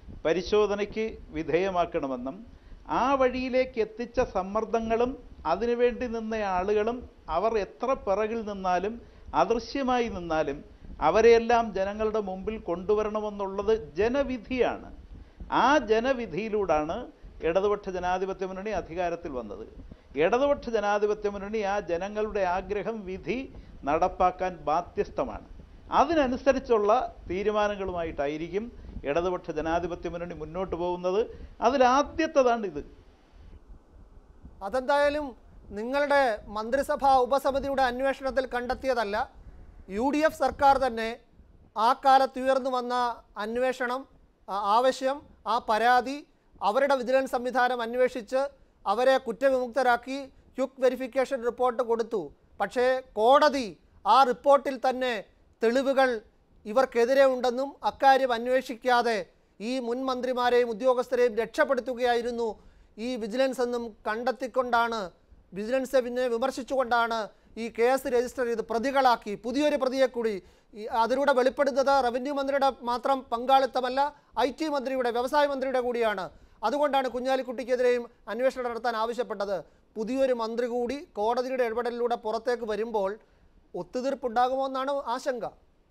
[SPEAKER 5] പരിശോധനയ്ക്ക് വിധേയമാക്കണമെന്നും ആ വഴിയിലേക്ക് എത്തിച്ച സമ്മർദ്ദങ്ങളും അതിനുവേണ്ടി നിന്ന ആളുകളും അവർ എത്ര പിറകിൽ നിന്നാലും അദൃശ്യമായി നിന്നാലും അവരെയെല്ലാം ജനങ്ങളുടെ മുമ്പിൽ കൊണ്ടുവരണമെന്നുള്ളത് ജനവിധിയാണ്. ആ ജനവിധിയിലൂടെയാണ് ഇടതുപക്ഷ ജനാധിപത്യ മുന്നണി അധികാരത്തിൽ വന്നത്. ഇടതുപക്ഷ ജനാധിപത്യ മുന്നണി ആ ജനങ്ങളുടെ ആഗ്രഹം വിധി നടപ്പാക്കാൻ ബാധ്യസ്ഥമാണ്. അതിനനുസരിച്ചുള്ള തീരുമാനങ്ങളുമായിട്ടായിരിക്കും ഇടതുപക്ഷ ജനാധിപത്യ മുന്നണി മുന്നോട്ട് പോകുന്നത്. അതിലാദ്യത്തേതാണ് ഇത്.
[SPEAKER 1] അതെന്തായാലും നിങ്ങളുടെ മന്ത്രിസഭാ ഉപസമിതിയുടെ അന്വേഷണത്തിൽ കണ്ടെത്തിയതല്ല. യു ഡി എഫ് സർക്കാർ തന്നെ ആ കാലത്ത് ഉയർന്നു വന്ന അന്വേഷണം, ആവശ്യം, ആ പരാതി അവരുടെ വിജിലൻസ് സംവിധാനം അന്വേഷിച്ച് അവരെ കുറ്റവിമുക്തരാക്കി ക്വിക്ക് വെരിഫിക്കേഷൻ റിപ്പോർട്ട് കൊടുത്തു. പക്ഷേ കോടതി ആ റിപ്പോർട്ടിൽ തന്നെ തെളിവുകൾ ഇവർക്കെതിരെ ഉണ്ടെന്നും അക്കാര്യം അന്വേഷിക്കാതെ ഈ മുൻ മന്ത്രിമാരെയും ഉദ്യോഗസ്ഥരെയും രക്ഷപ്പെടുത്തുകയായിരുന്നു ഈ വിജിലൻസ് എന്നും കണ്ടെത്തിക്കൊണ്ടാണ്, വിജിലൻസ് പിന്നെ വിമർശിച്ചുകൊണ്ടാണ് ഈ കേസ് രജിസ്റ്റർ ചെയ്ത് പ്രതികളാക്കി പുതിയൊരു പ്രതിയെ കൂടി. അതിലൂടെ വെളിപ്പെടുന്നത് റവന്യൂ മന്ത്രിയുടെ മാത്രം പങ്കാളിത്തമല്ല, ഐ ടി മന്ത്രിയുടെ, വ്യവസായ മന്ത്രിയുടെ കൂടിയാണ്. അതുകൊണ്ടാണ് കുഞ്ഞാലിക്കുട്ടിക്കെതിരെയും അന്വേഷണം നടത്താൻ ആവശ്യപ്പെട്ടത്. പുതിയൊരു മന്ത്രി കൂടി കോടതിയുടെ ഇടപെടലിലൂടെ പുറത്തേക്ക് വരുമ്പോൾ ഒത്തുതീർപ്പുണ്ടാകുമോ എന്നാണ് ആശങ്ക.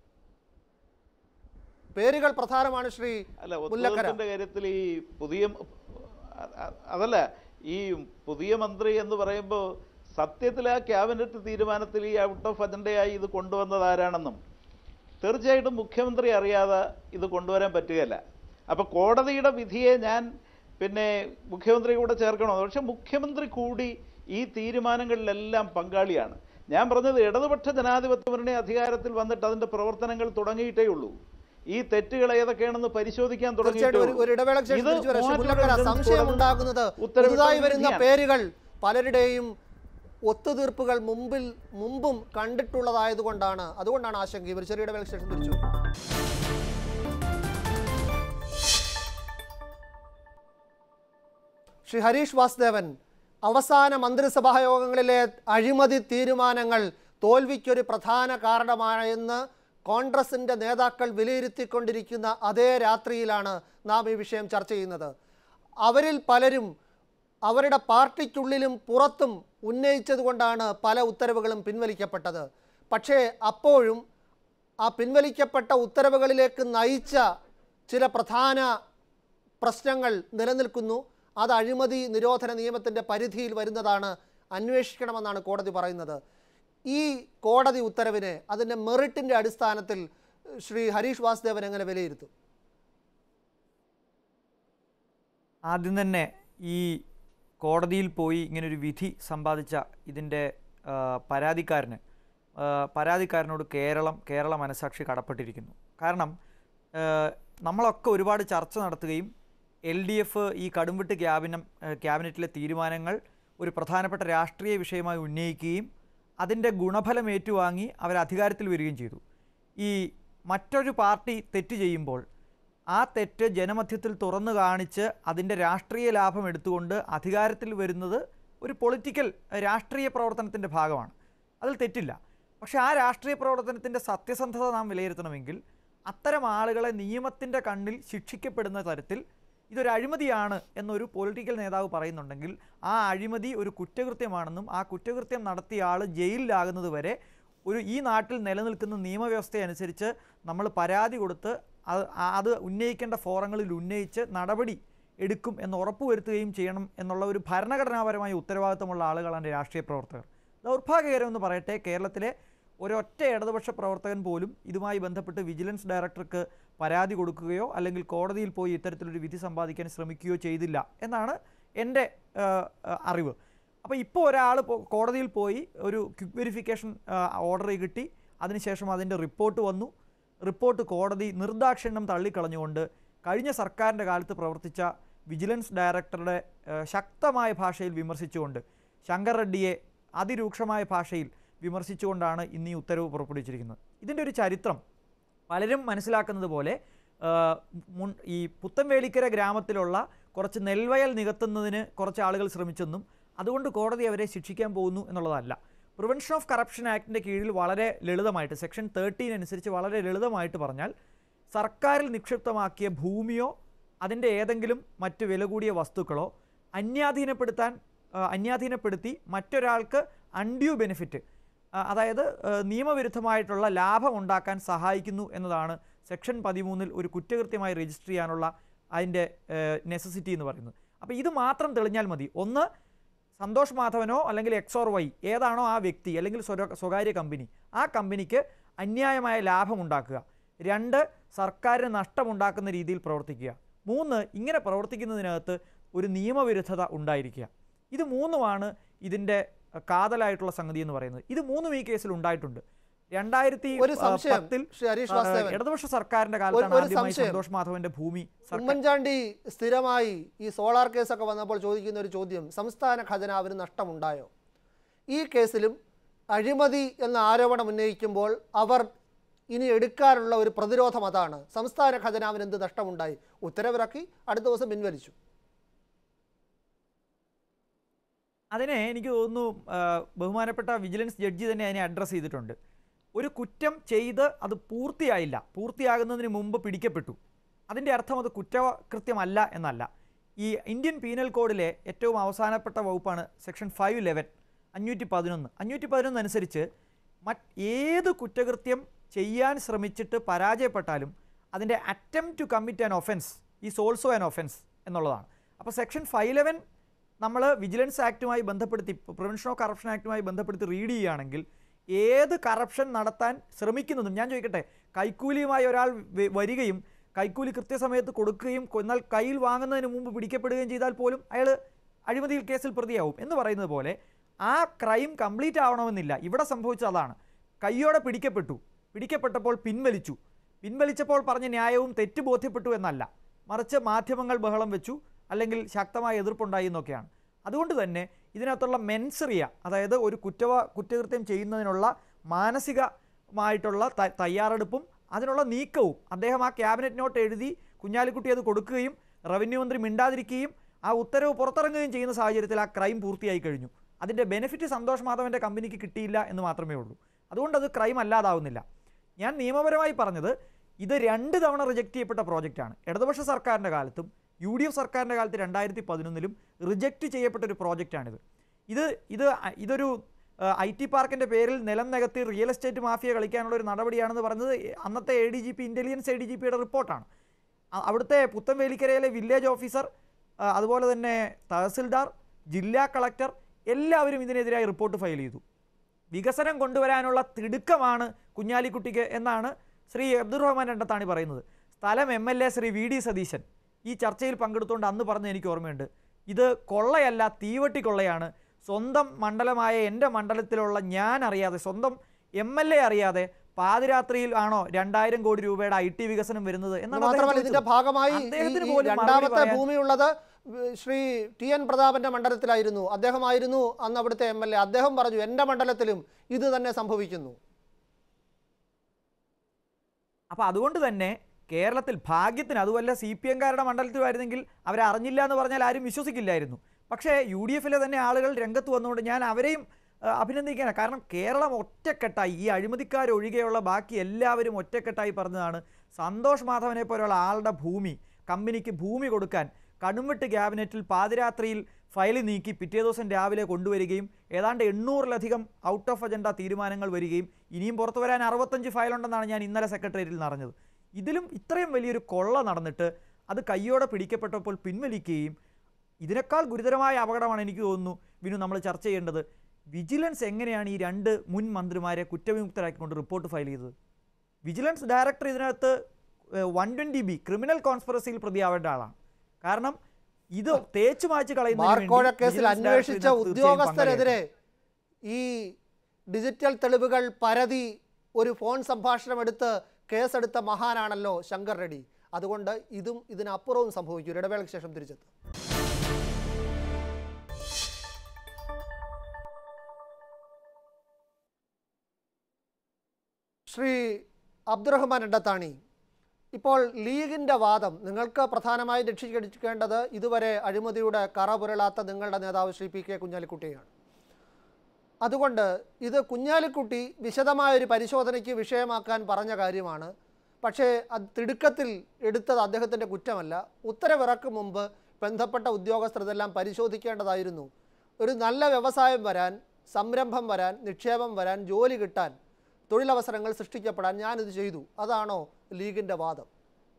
[SPEAKER 1] പേരുകൾ പ്രധാനമാണ് ശ്രീ മുല്ലക്കര.
[SPEAKER 5] കാര്യത്തിൽ ഈ പുതിയ അതല്ല ഈ പുതിയ മന്ത്രി എന്ന് പറയുമ്പോൾ സത്യത്തിൽ ആ ക്യാബിനറ്റ് തീരുമാനത്തിൽ ഈ ഔട്ട് ഓഫ് അജണ്ടയായി ഇത് കൊണ്ടുവന്നത് ആരാണെന്നും തീർച്ചയായിട്ടും മുഖ്യമന്ത്രി അറിയാതെ ഇത് കൊണ്ടുവരാൻ പറ്റുകയില്ല. അപ്പോൾ കോടതിയുടെ വിധിയെ ഞാൻ പിന്നെ മുഖ്യമന്ത്രി കൂടെ ചേർക്കണോ? പക്ഷെ മുഖ്യമന്ത്രി കൂടി ഈ തീരുമാനങ്ങളിലെല്ലാം പങ്കാളിയാണ്. ഞാൻ പറഞ്ഞത് ഇടതുപക്ഷ ജനാധിപത്യ മുന്നണി അധികാരത്തിൽ വന്നിട്ട് അതിൻ്റെ പ്രവർത്തനങ്ങൾ തുടങ്ങിയിട്ടേ ഉള്ളൂ. ഈ തെറ്റുകൾ ഏതൊക്കെയാണെന്ന് പരിശോധിക്കാൻ
[SPEAKER 1] സംശയമുണ്ടാകുന്നത് പുതുതായി വരുന്ന പേരുകൾ പലരുടെയും ഒത്തുതീർപ്പുകൾ മുമ്പിൽ മുമ്പും കണ്ടിട്ടുള്ളതായതുകൊണ്ടാണ്. അതുകൊണ്ടാണ് ആശങ്ക. ഇവർ ചെറിയ ഇടവേളയ്ക്ക് ശേഷം തിരിച്ചു. ശ്രീ ഹരീഷ് വാസുദേവൻ, അവസാന മന്ത്രിസഭാ യോഗങ്ങളിലെ അഴിമതി തീരുമാനങ്ങൾ തോൽവിക്കൊരു പ്രധാന കാരണമായെന്ന് കോൺഗ്രസിൻ്റെ നേതാക്കൾ വിലയിരുത്തിക്കൊണ്ടിരിക്കുന്ന അതേ രാത്രിയിലാണ് നാം ഈ വിഷയം ചർച്ച ചെയ്യുന്നത്. അവരിൽ പലരും അവരുടെ പാർട്ടിക്കുള്ളിലും പുറത്തും ഉന്നയിച്ചതുകൊണ്ടാണ് പല ഉത്തരവുകളും പിൻവലിക്കപ്പെട്ടത്. പക്ഷേ അപ്പോഴും ആ പിൻവലിക്കപ്പെട്ട ഉത്തരവുകളിലേക്ക് നയിച്ച ചില പ്രധാന പ്രശ്നങ്ങൾ നിലനിൽക്കുന്നു. അത് അഴിമതി നിരോധന നിയമത്തിൻ്റെ പരിധിയിൽ വരുന്നതാണ്, അന്വേഷിക്കണമെന്നാണ് കോടതി പറയുന്നത്. ഈ കോടതി ഉത്തരവിനെ അതിൻ്റെ മെറിറ്റിൻ്റെ അടിസ്ഥാനത്തിൽ ശ്രീ ഹരീഷ് വാസുദേവൻ എങ്ങനെ വിലയിരുത്തും?
[SPEAKER 6] ആദ്യം തന്നെ ഈ കോടതിയിൽ പോയി ഇങ്ങനൊരു വിധി സമ്പാദിച്ച ഇതിൻ്റെ പരാതിക്കാരന് പരാതിക്കാരനോട് കേരളം കേരള മനസാക്ഷി കടപ്പെട്ടിരിക്കുന്നു. കാരണം നമ്മളൊക്കെ ഒരുപാട് ചർച്ച നടത്തുകയും എൽ ഡി എഫ് ഈ കടുംവെട്ട് ക്യാബിനം ക്യാബിനറ്റിലെ തീരുമാനങ്ങൾ ഒരു പ്രധാനപ്പെട്ട രാഷ്ട്രീയ വിഷയമായി ഉന്നയിക്കുകയും അതിൻ്റെ ഗുണഫലം ഏറ്റുവാങ്ങി അവർ അധികാരത്തിൽ വരികയും ചെയ്തു. ഈ മറ്റൊരു പാർട്ടി തെറ്റ് ചെയ്യുമ്പോൾ ആ തെറ്റ് ജനമധ്യത്തിൽ തുറന്നു കാണിച്ച് അതിൻ്റെ രാഷ്ട്രീയ ലാഭം എടുത്തുകൊണ്ട് അധികാരത്തിൽ വരുന്നത് ഒരു പൊളിറ്റിക്കൽ രാഷ്ട്രീയ പ്രവർത്തനത്തിൻ്റെ ഭാഗമാണ്. അതിൽ തെറ്റില്ല. പക്ഷേ ആ രാഷ്ട്രീയ പ്രവർത്തനത്തിൻ്റെ സത്യസന്ധത നാം വിലയിരുത്തണമെങ്കിൽ അത്തരം ആളുകളെ നിയമത്തിൻ്റെ കണ്ണിൽ ശിക്ഷിക്കപ്പെടുന്ന തരത്തിൽ ഇതൊരു അഴിമതിയാണ് എന്നൊരു പൊളിറ്റിക്കൽ നേതാവ് പറയുന്നുണ്ടെങ്കിൽ ആ അഴിമതി ഒരു കുറ്റകൃത്യമാണെന്നും ആ കുറ്റകൃത്യം നടത്തിയ ആൾ ജയിലിലാകുന്നത് വരെ ഒരു ഈ നാട്ടിൽ നിലനിൽക്കുന്ന നിയമവ്യവസ്ഥയനുസരിച്ച് നമ്മൾ പരാതി കൊടുത്ത് അത് അത് ഉന്നയിക്കേണ്ട ഫോറങ്ങളിൽ ഉന്നയിച്ച് നടപടി എടുക്കും എന്ന് ഉറപ്പുവരുത്തുകയും ചെയ്യണം എന്നുള്ള ഒരു ഭരണഘടനാപരമായ ഉത്തരവാദിത്തമുള്ള ആളുകളാണ് രാഷ്ട്രീയ പ്രവർത്തകർ. ദൗർഭാഗ്യകരമെന്ന് പറയട്ടെ, കേരളത്തിലെ ഒരൊറ്റ ഇടതുപക്ഷ പ്രവർത്തകൻ പോലും ഇതുമായി ബന്ധപ്പെട്ട് വിജിലൻസ് ഡയറക്ടർക്ക് പരാതി കൊടുക്കുകയോ അല്ലെങ്കിൽ കോടതിയിൽ പോയി ഇത്തരത്തിലൊരു വിധി സമ്പാദിക്കാൻ ശ്രമിക്കുകയോ ചെയ്തില്ല എന്നാണ് എൻ്റെ അറിവ്. അപ്പോൾ ഇപ്പോൾ ഒരാൾ കോടതിയിൽ പോയി ഒരു ക്വിക്ക് വെരിഫിക്കേഷൻ ഓർഡർ കിട്ടി, അതിനുശേഷം അതിൻ്റെ റിപ്പോർട്ട് വന്നു. റിപ്പോർട്ട് കോടതി നിർദാക്ഷിണ്യം തള്ളിക്കളഞ്ഞുകൊണ്ട് കഴിഞ്ഞ സർക്കാരിൻ്റെ കാലത്ത് പ്രവർത്തിച്ച വിജിലൻസ് ഡയറക്ടറുടെ ശക്തമായ ഭാഷയിൽ വിമർശിച്ചുകൊണ്ട് ശങ്കർ റെഡ്ഡിയെ അതിരൂക്ഷമായ ഭാഷയിൽ വിമർശിച്ചുകൊണ്ടാണ് ഇന്ന് ഈ ഉത്തരവ് പുറപ്പെടുവിച്ചിരിക്കുന്നത്. ഇതിൻ്റെ ഒരു ചരിത്രം പലരും മനസ്സിലാക്കുന്നത് പോലെ മുൻ ഈ പുത്തൻവേലിക്കര ഗ്രാമത്തിലുള്ള കുറച്ച് നെൽവയൽ നികത്തുന്നതിന് കുറച്ച് ആളുകൾ ശ്രമിച്ചെന്നും അതുകൊണ്ട് കോടതി അവരെ ശിക്ഷിക്കാൻ പോകുന്നു എന്നുള്ളതല്ല. പ്രിവെൻഷൻ ഓഫ് കറപ്ഷൻ ആക്ടിൻ്റെ കീഴിൽ വളരെ ലളിതമായിട്ട് സെക്ഷൻ തേർട്ടീൻ അനുസരിച്ച് വളരെ ലളിതമായിട്ട് പറഞ്ഞാൽ സർക്കാരിൽ നിക്ഷിപ്തമാക്കിയ ഭൂമിയോ അതിൻ്റെ ഏതെങ്കിലും മറ്റ് വില കൂടിയ വസ്തുക്കളോ അന്യാധീനപ്പെടുത്താൻ അന്യാധീനപ്പെടുത്തി മറ്റൊരാൾക്ക് അൺഡ്യൂ ബെനിഫിറ്റ്, അതായത് നിയമവിരുദ്ധമായിട്ടുള്ള ലാഭം ഉണ്ടാക്കാൻ സഹായിക്കുന്നു എന്നതാണ് സെക്ഷൻ പതിമൂന്നിൽ ഒരു കുറ്റകൃത്യമായി രജിസ്റ്റർ ചെയ്യാനുള്ള അതിൻ്റെ നെസസിറ്റി എന്ന് പറയുന്നത്. അപ്പോൾ ഇത് മാത്രം തെളിഞ്ഞാൽ മതി. ഒന്ന്, സന്തോഷ് മാധവനോ അല്ലെങ്കിൽ എക്സ് ഓർ വൈ ഏതാണോ ആ വ്യക്തി അല്ലെങ്കിൽ സ്വകാര്യ കമ്പനി, ആ കമ്പനിക്ക് അന്യായമായ ലാഭം ഉണ്ടാക്കുക. രണ്ട്, സർക്കാരിന് നഷ്ടമുണ്ടാക്കുന്ന രീതിയിൽ പ്രവർത്തിക്കുക. മൂന്ന്, ഇങ്ങനെ പ്രവർത്തിക്കുന്നതിനകത്ത് ഒരു നിയമവിരുദ്ധത ഉണ്ടായിരിക്കുക. ഇത് മൂന്നുമാണ് ഇതിൻ്റെ കാതലായിട്ടുള്ള സംഗതി എന്ന് പറയുന്നത്. ഇത് മൂന്നും ഈ കേസിൽ ഉണ്ടായിട്ടുണ്ട്. രണ്ടായിരത്തി പത്തിൽ ഇടതുപക്ഷ സർക്കാരിന്റെ കാലത്താണ് ആദ്യമായി സന്തോഷ് മാധവന്റെ ഭൂമി.
[SPEAKER 1] ഉമ്മൻചാണ്ടി സ്ഥിരമായി ഈ സോളാർ കേസൊക്കെ വന്നപ്പോൾ ചോദിക്കുന്ന ഒരു ചോദ്യം, സംസ്ഥാന ഖജനാവിന് നഷ്ടമുണ്ടായോ? ഈ കേസിലും അഴിമതി എന്ന ആരോപണം ഉന്നയിക്കുമ്പോൾ അവർ ഇനി എടുക്കാനുള്ള ഒരു പ്രതിരോധം അതാണ്, സംസ്ഥാന ഖജനാവിന് എന്ത് നഷ്ടമുണ്ടായി, ഉത്തരവിറക്കി അടുത്ത ദിവസം പിൻവലിച്ചു.
[SPEAKER 6] അതിനെ എനിക്ക് തോന്നുന്നു ബഹുമാനപ്പെട്ട വിജിലൻസ് ജഡ്ജി തന്നെ അതിനെ അഡ്രസ്സ് ചെയ്തിട്ടുണ്ട്. ഒരു കുറ്റം ചെയ്ത് അത് പൂർത്തിയായില്ല, പൂർത്തിയാകുന്നതിന് മുമ്പ് പിടിക്കപ്പെട്ടു, അതിൻ്റെ അർത്ഥം അത് കുറ്റകൃത്യമല്ല എന്നല്ല. ഈ ഇന്ത്യൻ പീനൽ കോഡിലെ ഏറ്റവും അവസാനപ്പെട്ട വകുപ്പാണ് സെക്ഷൻ ഫൈവ് ലെവൻ അഞ്ഞൂറ്റി പതിനൊന്ന് അഞ്ഞൂറ്റി പതിനൊന്ന് അനുസരിച്ച് മറ്റ് ഏത് കുറ്റകൃത്യം ചെയ്യാൻ ശ്രമിച്ചിട്ട് പരാജയപ്പെട്ടാലും അതിൻ്റെ attempt to commit an offence is also an offence എന്നുള്ളതാണ്. അപ്പോൾ സെക്ഷൻ ഫൈവ് ലെവൻ നമ്മൾ വിജിലൻസ് ആക്ടുമായി ബന്ധപ്പെടുത്തി, പ്രിവെൻഷൻ ഓഫ് കറപ്ഷൻ ആക്ടുമായി ബന്ധപ്പെടുത്തി റീഡ് ചെയ്യുകയാണെങ്കിൽ ഏത് കറപ്ഷൻ നടത്താൻ ശ്രമിക്കുന്നതും, ഞാൻ ചോദിക്കട്ടെ, കൈക്കൂലിയുമായി ഒരാൾ വരികയും കൈക്കൂലി കൃത്യസമയത്ത് കൊടുക്കുകയും എന്നാൽ കയ്യിൽ വാങ്ങുന്നതിന് മുമ്പ് പിടിക്കപ്പെടുകയും ചെയ്താൽ പോലും അയാൾ അഴിമതി കേസിൽ പ്രതിയാവും എന്ന് പറയുന്നത് പോലെ ആ ക്രൈം കംപ്ലീറ്റ് ആവണമെന്നില്ല. ഇവിടെ സംഭവിച്ചത് അതാണ്. കയ്യോടെ പിടിക്കപ്പെട്ടു, പിടിക്കപ്പെട്ടപ്പോൾ പിൻവലിച്ചു, പിൻവലിച്ചപ്പോൾ പറഞ്ഞ ന്യായവും തെറ്റ് ബോധ്യപ്പെട്ടു എന്നല്ല, മറിച്ച് മാധ്യമങ്ങൾ ബഹളം വെച്ചു അല്ലെങ്കിൽ ശക്തമായ എതിർപ്പുണ്ടായി എന്നൊക്കെയാണ്. അതുകൊണ്ട് തന്നെ ഇതിനകത്തുള്ള മെൻസറിയ, അതായത് ഒരു കുറ്റവ കുറ്റകൃത്യം ചെയ്യുന്നതിനുള്ള മാനസികമായിട്ടുള്ള തയ്യാറെടുപ്പും അതിനുള്ള നീക്കവും അദ്ദേഹം ആ ക്യാബിനറ്റ് നോട്ട് എഴുതി കുഞ്ഞാലിക്കുട്ടി അത് കൊടുക്കുകയും റവന്യൂ മന്ത്രി മിണ്ടാതിരിക്കുകയും ആ ഉത്തരവ് പുറത്തിറങ്ങുകയും ചെയ്യുന്ന സാഹചര്യത്തിൽ ആ ക്രൈം പൂർത്തിയായി കഴിഞ്ഞു. അതിൻ്റെ ബെനിഫിറ്റ് സന്തോഷ് മാധവൻ്റെ കമ്പനിക്ക് കിട്ടിയില്ല എന്ന് മാത്രമേ ഉള്ളൂ. അതുകൊണ്ട് അത് ക്രൈം അല്ലാതാവുന്നില്ല. ഞാൻ നിയമപരമായി പറഞ്ഞത് ഇത് രണ്ട് തവണ റിജക്റ്റ് ചെയ്യപ്പെട്ട പ്രോജക്റ്റാണ്. ഇടതുപക്ഷ സർക്കാരിൻ്റെ കാലത്തും യു ഡി എഫ് സർക്കാരിൻ്റെ കാലത്ത് രണ്ടായിരത്തി പതിനൊന്നിലും റിജക്റ്റ് ചെയ്യപ്പെട്ട ഒരു പ്രോജക്റ്റാണിത്. ഇത് ഇത് ഇതൊരു ഐ ടി പാർക്കിൻ്റെ പേരിൽ നിലം നികത്തി റിയൽ എസ്റ്റേറ്റ് മാഫിയ കളിക്കാനുള്ള ഒരു നടപടിയാണെന്ന് പറഞ്ഞത് അന്നത്തെ A D G P intelligence A D G പിയുടെ റിപ്പോർട്ടാണ്. അവിടുത്തെ പുത്തൻവേലിക്കരയിലെ വില്ലേജ് ഓഫീസർ, അതുപോലെ തന്നെ തഹസിൽദാർ, ജില്ലാ കളക്ടർ എല്ലാവരും ഇതിനെതിരായി റിപ്പോർട്ട് ഫയൽ ചെയ്തു. വികസനം കൊണ്ടുവരാനുള്ള തിടുക്കമാണ് കുഞ്ഞാലിക്കുട്ടിക്ക് എന്നാണ് ശ്രീ അബ്ദുറഹ്മാൻ രണ്ടത്താണി പറയുന്നത്. സ്ഥലം M L A Shri V D Satheesan ഈ ചർച്ചയിൽ പങ്കെടുത്തുകൊണ്ട് അന്ന് പറഞ്ഞ് എനിക്ക് ഓർമ്മയുണ്ട്, ഇത് കൊള്ളയല്ല, തീവട്ടി കൊള്ളയാണ്. സ്വന്തം മണ്ഡലമായ എൻ്റെ മണ്ഡലത്തിലുള്ള ഞാൻ അറിയാതെ, സ്വന്തം എം എൽ എ അറിയാതെ പാതിരാത്രിയിൽ ആണോ രണ്ടായിരം കോടി രൂപയുടെ ഐ ടി വികസനം വരുന്നത് എന്നാണ്.
[SPEAKER 1] മാത്രമല്ല ഇതിന്റെ ഭാഗമായി രണ്ടാമത്തെ ഭൂമിയുള്ളത് ശ്രീ ടി എൻ പ്രതാപന്റെ മണ്ഡലത്തിലായിരുന്നു. അദ്ദേഹമായിരുന്നു അന്ന് അവിടുത്തെ എം എൽ എ. അദ്ദേഹം പറഞ്ഞു എൻ്റെ മണ്ഡലത്തിലും ഇത് തന്നെ സംഭവിക്കുന്നു.
[SPEAKER 6] അപ്പോൾ അതുകൊണ്ട് തന്നെ കേരളത്തിൽ ഭാഗ്യത്തിന്, അതുമല്ല സി പി എംകാരുടെ മണ്ഡലത്തിലായിരുന്നെങ്കിൽ അവരെ അറിഞ്ഞില്ല എന്ന് പറഞ്ഞാൽ ആരും വിശ്വസിക്കില്ലായിരുന്നു. പക്ഷേ യു ഡി എഫിലെ തന്നെ ആളുകൾ രംഗത്ത് വന്നുകൊണ്ട് ഞാൻ അവരെയും അഭിനന്ദിക്കാനാണ്. കാരണം കേരളം ഒറ്റക്കെട്ടായി, ഈ അഴിമതിക്കാരൊഴികെയുള്ള ബാക്കി എല്ലാവരും ഒറ്റക്കെട്ടായി പറഞ്ഞതാണ് സന്തോഷ് മാധവനെ പോലെയുള്ള ആളുടെ ഭൂമി, കമ്പനിക്ക് ഭൂമി കൊടുക്കാൻ കടുംവെട്ട് ക്യാബിനറ്റിൽ പാതിരാത്രിയിൽ ഫയൽ നീക്കി പിറ്റേ ദിവസം രാവിലെ കൊണ്ടുവരികയും ഏതാണ്ട് എണ്ണൂറിലധികം ഔട്ട് ഓഫ് അജണ്ട തീരുമാനങ്ങൾ വരികയും ഇനിയും പുറത്തു വരാൻ അറുപത്തഞ്ച് ഫയലുണ്ടെന്നാണ് ഞാൻ ഇന്നലെ സെക്രട്ടേറിയറ്റിൽ നിന്ന് അറിഞ്ഞത്. ഇതിലും ഇത്രയും വലിയൊരു കൊള്ള നടന്നിട്ട് അത് കയ്യോടെ പിടിക്കപ്പെട്ടപ്പോൾ പിൻവലിക്കുകയും, ഇതിനേക്കാൾ ഗുരുതരമായ അപകടമാണ് എനിക്ക് തോന്നുന്നു വിനു നമ്മൾ ചർച്ച ചെയ്യേണ്ടത്. വിജിലൻസ് എങ്ങനെയാണ് ഈ രണ്ട് മുൻ മന്ത്രിമാരെ കുറ്റവിമുക്തരാക്കിക്കൊണ്ട് റിപ്പോർട്ട് ഫയൽ ചെയ്തത്? വിജിലൻസ് ഡയറക്ടർ ഇതിനകത്ത് വൺ ട്വൻറ്റി ബി ക്രിമിനൽ കോൺസ്പിറസിയിൽ പ്രതിയാവേണ്ട ആളാണ്. കാരണം ഇത് തേച്ചു മാച്ച്
[SPEAKER 1] കളയുന്ന കേസിൽ അന്വേഷിച്ച ഉദ്യോഗസ്ഥരെതിരെ ഈ ഡിജിറ്റൽ തെളിവുകൾ പരതി ഒരു ഫോൺ സംഭാഷണം എടുത്ത് കേസെടുത്ത മഹാനാണല്ലോ ശങ്കർ റെഡ്ഡി. അതുകൊണ്ട് ഇതും ഇതിനപ്പുറവും സംഭവിക്കും. ഒരു ഇടവേളയ്ക്ക് ശേഷം തിരിച്ചെത്തും. ശ്രീ അബ്ദുറഹ്മാൻ രണ്ടത്താണി, ഇപ്പോൾ ലീഗിൻ്റെ വാദം നിങ്ങൾക്ക് പ്രധാനമായി രക്ഷിക്കേണ്ടത് ഇതുവരെ അഴിമതിയുടെ കറ പുരളാത്ത നിങ്ങളുടെ നേതാവ് ശ്രീ പി കെ കുഞ്ഞാലിക്കുട്ടിയാണ്. അതുകൊണ്ട് ഇത് കുഞ്ഞാലിക്കുട്ടി വിശദമായൊരു പരിശോധനയ്ക്ക് വിഷയമാക്കാൻ പറഞ്ഞ കാര്യമാണ്. പക്ഷേ അത് തിടുക്കത്തിൽ എടുത്തത് അദ്ദേഹത്തിൻ്റെ കുറ്റമല്ല. ഉത്തരവിറക്കും മുമ്പ് ബന്ധപ്പെട്ട ഉദ്യോഗസ്ഥർ ഇതെല്ലാം പരിശോധിക്കേണ്ടതായിരുന്നു. ഒരു നല്ല വ്യവസായം വരാൻ, സംരംഭം വരാൻ, നിക്ഷേപം വരാൻ, ജോലി കിട്ടാൻ, തൊഴിലവസരങ്ങൾ സൃഷ്ടിക്കപ്പെടാൻ ഞാനിത് ചെയ്തു. അതാണോ ലീഗിൻ്റെ വാദം?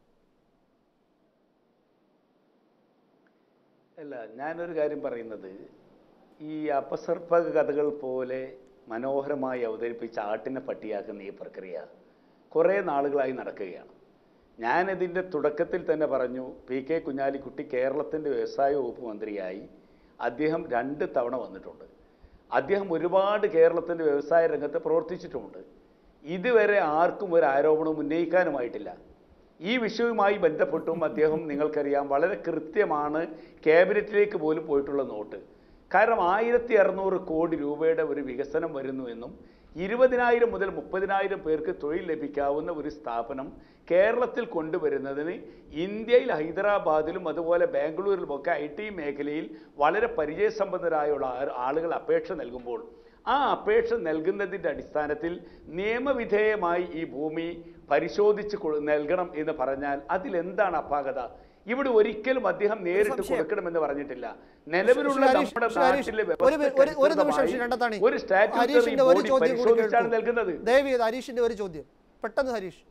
[SPEAKER 4] അല്ല, ഞാനൊരു കാര്യം പറയുന്നത്, ഈ അപസർപ്പക കഥകൾ പോലെ മനോഹരമായി അവതരിപ്പിച്ച ആട്ടിനെ പട്ടിയാക്കുന്ന ഈ പ്രക്രിയ കുറേ നാളുകളായി നടക്കുകയാണ്. ഞാനിതിൻ്റെ തുടക്കത്തിൽ തന്നെ പറഞ്ഞു, പി കെ കുഞ്ഞാലിക്കുട്ടി കേരളത്തിൻ്റെ വ്യവസായ വകുപ്പ് മന്ത്രിയായി അദ്ദേഹം രണ്ട് തവണ വന്നിട്ടുണ്ട്. അദ്ദേഹം ഒരുപാട് കേരളത്തിൻ്റെ വ്യവസായ രംഗത്ത് പ്രവർത്തിച്ചിട്ടുമുണ്ട്. ഇതുവരെ ആർക്കും ഒരു ആരോപണം ഉന്നയിക്കാനുമായിട്ടില്ല. ഈ വിഷയവുമായി ബന്ധപ്പെട്ടും അദ്ദേഹം നിങ്ങൾക്കറിയാം വളരെ കൃത്യമാണ് ക്യാബിനറ്റിലേക്ക് പോലും പോയിട്ടുള്ള നോട്ട്. കാരണം ആയിരത്തി അറുന്നൂറ് കോടി രൂപയുടെ ഒരു വികസനം വരുന്നുവെന്നും ഇരുപതിനായിരം മുതൽ മുപ്പതിനായിരം പേർക്ക് തൊഴിൽ ലഭിക്കാവുന്ന ഒരു സ്ഥാപനം കേരളത്തിൽ കൊണ്ടുവരുന്നതിന് ഇന്ത്യയിൽ ഹൈദരാബാദിലും അതുപോലെ ബാംഗ്ലൂരിലുമൊക്കെ ഐ ടി മേഖലയിൽ വളരെ പരിചയസമ്പന്നരായുള്ള ആളുകൾ അപേക്ഷ നൽകുമ്പോൾ ആ അപേക്ഷ നൽകുന്നതിൻ്റെ അടിസ്ഥാനത്തിൽ നിയമവിധേയമായി ഈ ഭൂമി പരിശോധിച്ച് നൽകണം എന്ന് പറഞ്ഞാൽ അതിലെന്താണ് അപാകത? ഇവിടെ ഒരിക്കലും അദ്ദേഹം നേരിട്ട് കൊടുക്കണമെന്ന് പറഞ്ഞിട്ടില്ല. നിലവിലുള്ള നമ്മുടെ നാട്ടിലെ ഒരു സ്റ്റാറ്റ്യൂട്ടറി ബോഡി പരിശോധിച്ചാണ് നൽകുന്നത്.
[SPEAKER 1] ദയവേത് ഹരീഷിന്റെ ഒരു ചോദ്യം പെട്ടെന്ന്. ഹരീഷ്,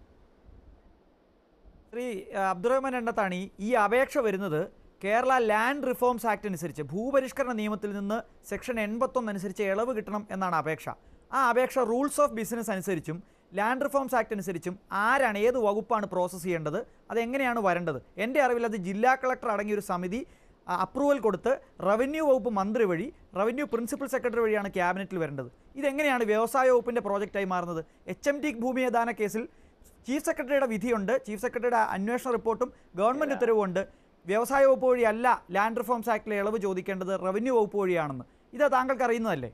[SPEAKER 6] ശ്രീ അബ്ദുറഹ്മാൻ രണ്ടത്താണി, ഈ അപേക്ഷ വരുന്നത് കേരള ലാൻഡ് റിഫോംസ് ആക്ട് അനുസരിച്ച് ഭൂപരിഷ്കരണ നിയമത്തിൽ നിന്ന് സെക്ഷൻ എൺപത്തൊന്ന് അനുസരിച്ച് ഇളവ് കിട്ടണം എന്നാണ് അപേക്ഷ. ആ അപേക്ഷ റൂൾസ് ഓഫ് ബിസിനസ് അനുസരിച്ചും ലാൻഡ് റിഫോംസ് ആക്ട് അനുസരിച്ചും ആരാണ്, ഏത് വകുപ്പാണ് പ്രോസസ്സ് ചെയ്യേണ്ടത്, അതെങ്ങനെയാണ് വരേണ്ടത്? എൻ്റെ അറിവിൽ അത് ജില്ലാ കളക്ടർ അടങ്ങിയൊരു സമിതി അപ്രൂവൽ കൊടുത്ത് റവന്യൂ വകുപ്പ് മന്ത്രി വഴി റവന്യൂ പ്രിൻസിപ്പൽ സെക്രട്ടറി വഴിയാണ് ക്യാബിനറ്റിൽ വരേണ്ടത്. ഇതെങ്ങനെയാണ് വ്യവസായ വകുപ്പിൻ്റെ പ്രോജക്റ്റായി മാറുന്നത്? എച്ച് എം ടി ഭൂമിദാന കേസിൽ ചീഫ് സെക്രട്ടറിയുടെ വിധിയുണ്ട്, ചീഫ് സെക്രട്ടറിയുടെ അന്വേഷണ റിപ്പോർട്ടും ഗവൺമെൻറ് ഉത്തരവുമുണ്ട്. വ്യവസായ വകുപ്പ് വഴിയല്ല ലാൻഡ് റിഫോംസ് ആക്ടിലെ ഇളവ് ചോദിക്കേണ്ടത്, റവന്യൂ വകുപ്പ് വഴിയാണെന്ന്. ഇത് താങ്കൾക്ക് അറിയുന്നതല്ലേ?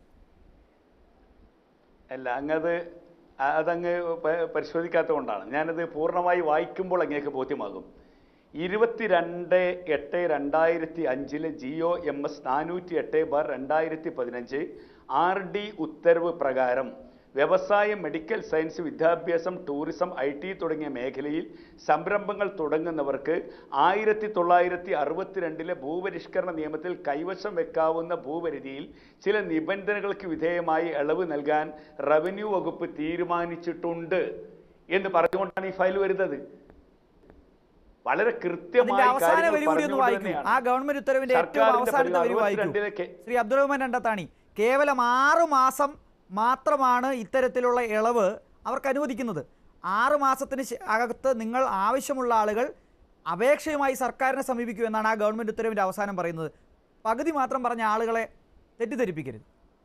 [SPEAKER 4] അല്ല, അങ്ങത് അതങ്ങ് പരിശോധിക്കാത്തത് കൊണ്ടാണ്. ഞാനത് പൂർണ്ണമായി വായിക്കുമ്പോൾ അങ്ങേക്ക് ബോധ്യമാകും. ഇരുപത്തിരണ്ട് എട്ട് രണ്ടായിരത്തി അഞ്ചിലെ ജി ഒ എം എസ് നാനൂറ്റി എട്ട് ബാർ രണ്ടായിരത്തി പതിനഞ്ച് ആർ ഡി ഉത്തരവ് പ്രകാരം വ്യവസായം, മെഡിക്കൽ സയൻസ്, വിദ്യാഭ്യാസം, ടൂറിസം, ഐ ടി തുടങ്ങിയ മേഖലയിൽ സംരംഭങ്ങൾ തുടങ്ങുന്നവർക്ക് ആയിരത്തി തൊള്ളായിരത്തി അറുപത്തിരണ്ടിലെ ഭൂപരിഷ്കരണ നിയമത്തിൽ കൈവശം വെക്കാവുന്ന ഭൂപരിധിയിൽ ചില നിബന്ധനകൾക്ക് വിധേയമായി ഇളവ് നൽകാൻ റവന്യൂ വകുപ്പ് തീരുമാനിച്ചിട്ടുണ്ട് എന്ന് പറഞ്ഞുകൊണ്ടാണ് ഈ ഫയൽ വരുന്നത്. വളരെ കൃത്യമായി
[SPEAKER 6] ആ ഗവൺമെന്റ് ഉത്തരവിന്റെ ഏറ്റവും അവസാനത്തെ വരി വായിക്കൂ ശ്രീ അബ്ദുറഹ്മാൻ രണ്ടത്താണി. കേവലം ആറു മാസം മാത്രമാണ് ഇത്തരത്തിലുള്ള ഇളവ് അവർക്ക് അനുവദിക്കുന്നത്. ആറ് മാസത്തിന് അകത്ത് നിങ്ങൾ ആവശ്യമുള്ള ആളുകൾ അപേക്ഷയുമായി സർക്കാരിനെ സമീപിക്കൂ എന്നാണ് ആ ഗവൺമെൻറ് ഉത്തരവിൻ്റെ അവസാനം പറയുന്നത്. പകുതി മാത്രം പറഞ്ഞ ആളുകളെ തെറ്റിദ്ധരിപ്പിക്കരുത്.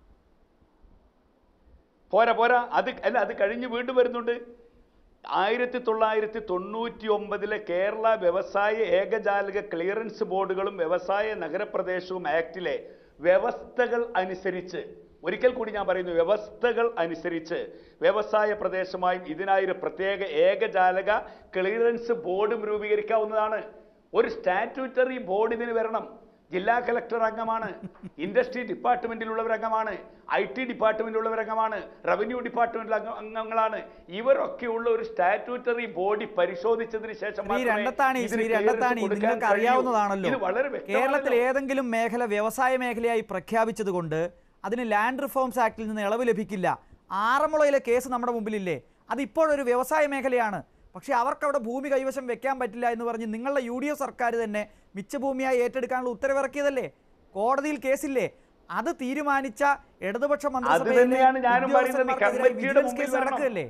[SPEAKER 4] പോരാ പോരാ അത് അല്ല, അത് കഴിഞ്ഞ് വീണ്ടും വരുന്നുണ്ട്. ആയിരത്തി തൊള്ളായിരത്തി തൊണ്ണൂറ്റി ഒമ്പതിലെ കേരള വ്യവസായ ഏകജാലക ക്ലിയറൻസ് ബോർഡുകളും വ്യവസായ നഗരപ്രദേശവും ആക്ടിലെ വ്യവസ്ഥകൾ അനുസരിച്ച്, ഒരിക്കൽ കൂടി ഞാൻ പറയുന്നു, വ്യവസ്ഥകൾ അനുസരിച്ച് വ്യവസായ പ്രദേശമായും ഇതിനായൊരു പ്രത്യേക ഏകജാലക ക്ലിയറൻസ് ബോർഡും രൂപീകരിക്കാവുന്നതാണ്. ഒരു സ്റ്റാറ്റ്യൂട്ടറി ബോർഡ് ഇതിന് വരണം. ജില്ലാ കളക്ടർ അംഗമാണ്, ഇൻഡസ്ട്രി ഡിപ്പാർട്ട്മെന്റിലുള്ളവർ അംഗമാണ്, ഐ ടി ഡിപ്പാർട്ട്മെന്റിലുള്ളവർ അംഗമാണ്, റവന്യൂ ഡിപ്പാർട്ട്മെന്റിൽ അംഗങ്ങളാണ്. ഇവരൊക്കെയുള്ള ഒരു സ്റ്റാറ്റ്യൂട്ടറി ബോഡി പരിശോധിച്ചതിന് ശേഷം
[SPEAKER 6] നിങ്ങൾക്ക് അറിയാവുന്നതാണല്ലോ, കേരളത്തിൽ ഏതെങ്കിലും മേഖല വ്യവസായ മേഖലയായി പ്രഖ്യാപിച്ചത് കൊണ്ട് അതിന് ലാൻഡ് റിഫോംസ് ആക്ടിൽ നിന്ന് ഇളവ് ലഭിക്കില്ല. ആറന്മുളയിലെ കേസ് നമ്മുടെ മുമ്പിലില്ലേ, അതിപ്പോഴൊരു വ്യവസായ മേഖലയാണ്. പക്ഷേ അവർക്കവിടെ ഭൂമി കൈവശം വെക്കാൻ പറ്റില്ല എന്ന് പറഞ്ഞ് നിങ്ങളുടെ യു ഡി എഫ് സർക്കാർ തന്നെ മിച്ചഭൂമിയായി ഏറ്റെടുക്കാനുള്ള ഉത്തരവിറക്കിയതല്ലേ? കോടതിയിൽ കേസില്ലേ? അത് തീരുമാനിച്ച ഇടതുപക്ഷ മന്ത്രിസഭയിലെ കേസ് നടക്കുകയല്ലേ?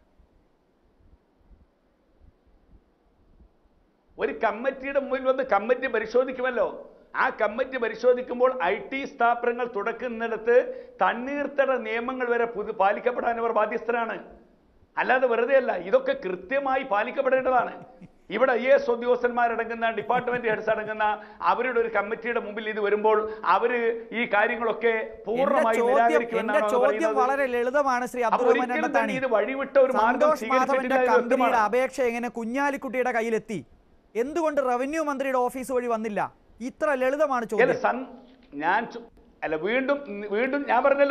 [SPEAKER 4] ഒരു കമ്മിറ്റിയുടെ മുമ്പിൽ വന്ന് കമ്മിറ്റി പരിശോധിക്കുമല്ലോ. ആ കമ്മിറ്റി പരിശോധിക്കുമ്പോൾ ഐ ടി സ്ഥാപനങ്ങൾ തുടക്കുന്നിടത്ത് തണ്ണീർത്തട നിയമങ്ങൾ വരെ പുതു പാലിക്കപ്പെടാൻ അവർ ബാധ്യസ്ഥരാണ്. അല്ലാതെ വെറുതെ അല്ല, ഇതൊക്കെ കൃത്യമായി പാലിക്കപ്പെടേണ്ടതാണ്. ഇവിടെ ഐ എ എസ് ഉദ്യോഗസ്ഥന്മാരടങ്ങുന്ന ഡിപ്പാർട്ട്മെന്റ് ഹെഡ്സ് അടങ്ങുന്ന അവരുടെ ഒരു കമ്മിറ്റിയുടെ മുമ്പിൽ ഇത് വരുമ്പോൾ അവര് ഈ കാര്യങ്ങളൊക്കെ പൂർണ്ണമായി
[SPEAKER 6] ചോദ്യം വളരെ ലളിതമാണ് ശ്രീ അബ്ദുറഹ്മാൻ രണ്ടത്താണി.
[SPEAKER 4] ഇത് വഴിവിട്ട ഒരു മാർഗം
[SPEAKER 6] കമ്പനിയുടെ അപേക്ഷ എങ്ങനെ കുഞ്ഞാലിക്കുട്ടിയുടെ കയ്യിലെത്തി? എന്തുകൊണ്ട് റവന്യൂ മന്ത്രിയുടെ ഓഫീസ് വഴി വന്നില്ല? ഇത്ര ലളിതമാണ് ചോദ്യം.
[SPEAKER 4] ഞാൻ അല്ല വീണ്ടും വീണ്ടും ഞാൻ പറഞ്ഞല്ലോ,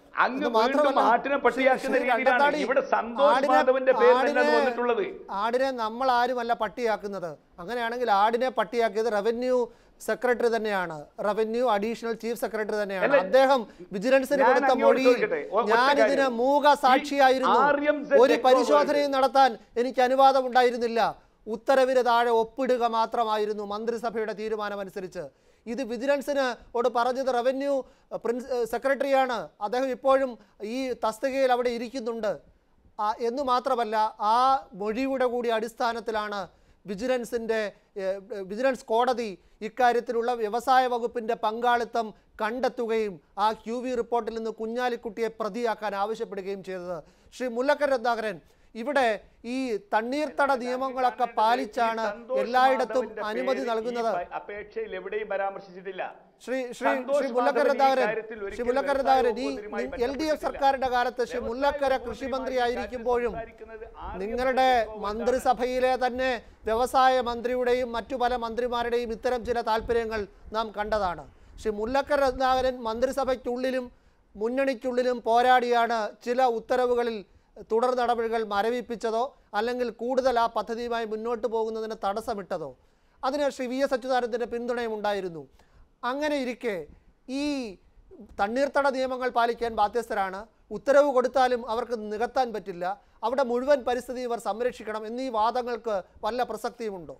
[SPEAKER 4] അങ്ങ് വീണ്ടും ആട്ടിനെ പട്ടിയാക്കുന്ന രീതിയിലാണ് ഇവിടെ സന്തോഷ് മാധവന്റെ പേരിലാണ് വന്നിട്ടുള്ളത്.
[SPEAKER 1] ആടിനെ നമ്മൾ ആരുമല്ല പട്ടിയാക്കുന്നത്. അങ്ങനെയാണെങ്കിൽ ആടിനെ പട്ടിയാക്കിയത് റവന്യൂ സെക്രട്ടറി തന്നെയാണ്, റവന്യൂ അഡീഷണൽ ചീഫ് സെക്രട്ടറി തന്നെയാണ്. അദ്ദേഹം വിജിലൻസിന് കൊടുത്ത മൊഴിയിൽ ഞാൻ ഇതിന് മൂക സാക്ഷിയായിരുന്നു, ഒരു പരിശോധനയും നടത്താൻ എനിക്ക് അനുവാദം ഉണ്ടായിരുന്നില്ല, ഉത്തരവിന് താഴെ ഒപ്പിടുക മാത്രമായിരുന്നു മന്ത്രിസഭയുടെ തീരുമാനമനുസരിച്ച്. ഇത് വിജിലൻസിന് ഓട് പറഞ്ഞത് റവന്യൂ പ്രിൻസ് സെക്രട്ടറിയാണ്. അദ്ദേഹം ഇപ്പോഴും ഈ തസ്തികയിൽ അവിടെ ഇരിക്കുന്നുണ്ട് എന്ന് മാത്രമല്ല, ആ മൊഴിയുടെ കൂടി അടിസ്ഥാനത്തിലാണ് വിജിലൻസിൻ്റെ വിജിലൻസ് കോടതി ഇക്കാര്യത്തിലുള്ള വ്യവസായ വകുപ്പിൻ്റെ പങ്കാളിത്തം കണ്ടെത്തുകയും ആ ക്യു വി റിപ്പോർട്ടിൽ നിന്ന് കുഞ്ഞാലിക്കുട്ടിയെ പ്രതിയാക്കാൻ ആവശ്യപ്പെടുകയും ചെയ്തത്. ശ്രീ മുല്ലക്കര രത്നാകരൻ, ഇവിടെ ഈ തണ്ണീർത്തട നിയമങ്ങളൊക്കെ പാലിച്ചാണ് എല്ലായിടത്തും അനുമതി നൽകുന്നത്.
[SPEAKER 4] അപേക്ഷയിൽ എവിടെയും പരാമർശിച്ചിട്ടില്ല.
[SPEAKER 1] ശ്രീ ശ്രീ ശ്രീ മുല്ലക്കര രത്നാകരൻ ശ്രീ മുല്ലക്കര രത്നാകരൻ ഈ എൽ ഡി എഫ് സർക്കാരിന്റെ കാലത്ത് ശ്രീ മുല്ലക്കര കൃഷിമന്ത്രി ആയിരിക്കുമ്പോഴും നിങ്ങളുടെ മന്ത്രിസഭയിലെ തന്നെ വ്യവസായ മന്ത്രിയുടെയും മറ്റു പല മന്ത്രിമാരുടെയും ഇത്തരം ചില താല്പര്യങ്ങൾ നാം കണ്ടതാണ്. ശ്രീ മുല്ലക്കര രത്നാകരൻ മന്ത്രിസഭയ്ക്കുള്ളിലും മുന്നണിക്കുള്ളിലും പോരാടിയാണ് ചില ഉത്തരവുകളിൽ തുടർ നടപടികൾ മരവിപ്പിച്ചതോ അല്ലെങ്കിൽ കൂടുതൽ ആ പദ്ധതിയുമായി മുന്നോട്ട് പോകുന്നതിന് തടസ്സമിട്ടതോ. അതിന് ശ്രീ വി എസ് അച്യുതാനന്ദൻ്റെ പിന്തുണയും ഉണ്ടായിരുന്നു. അങ്ങനെ ഇരിക്കെ ഈ തണ്ണീർത്തട നിയമങ്ങൾ പാലിക്കാൻ ബാധ്യസ്ഥരാണ്, ഉത്തരവ് കൊടുത്താലും അവർക്ക് നികത്താൻ പറ്റില്ല, അവിടെ മുഴുവൻ പരിസ്ഥിതി ഇവർ സംരക്ഷിക്കണം എന്നീ വാദങ്ങൾക്ക് വല്ല പ്രസക്തിയുമുണ്ടോ?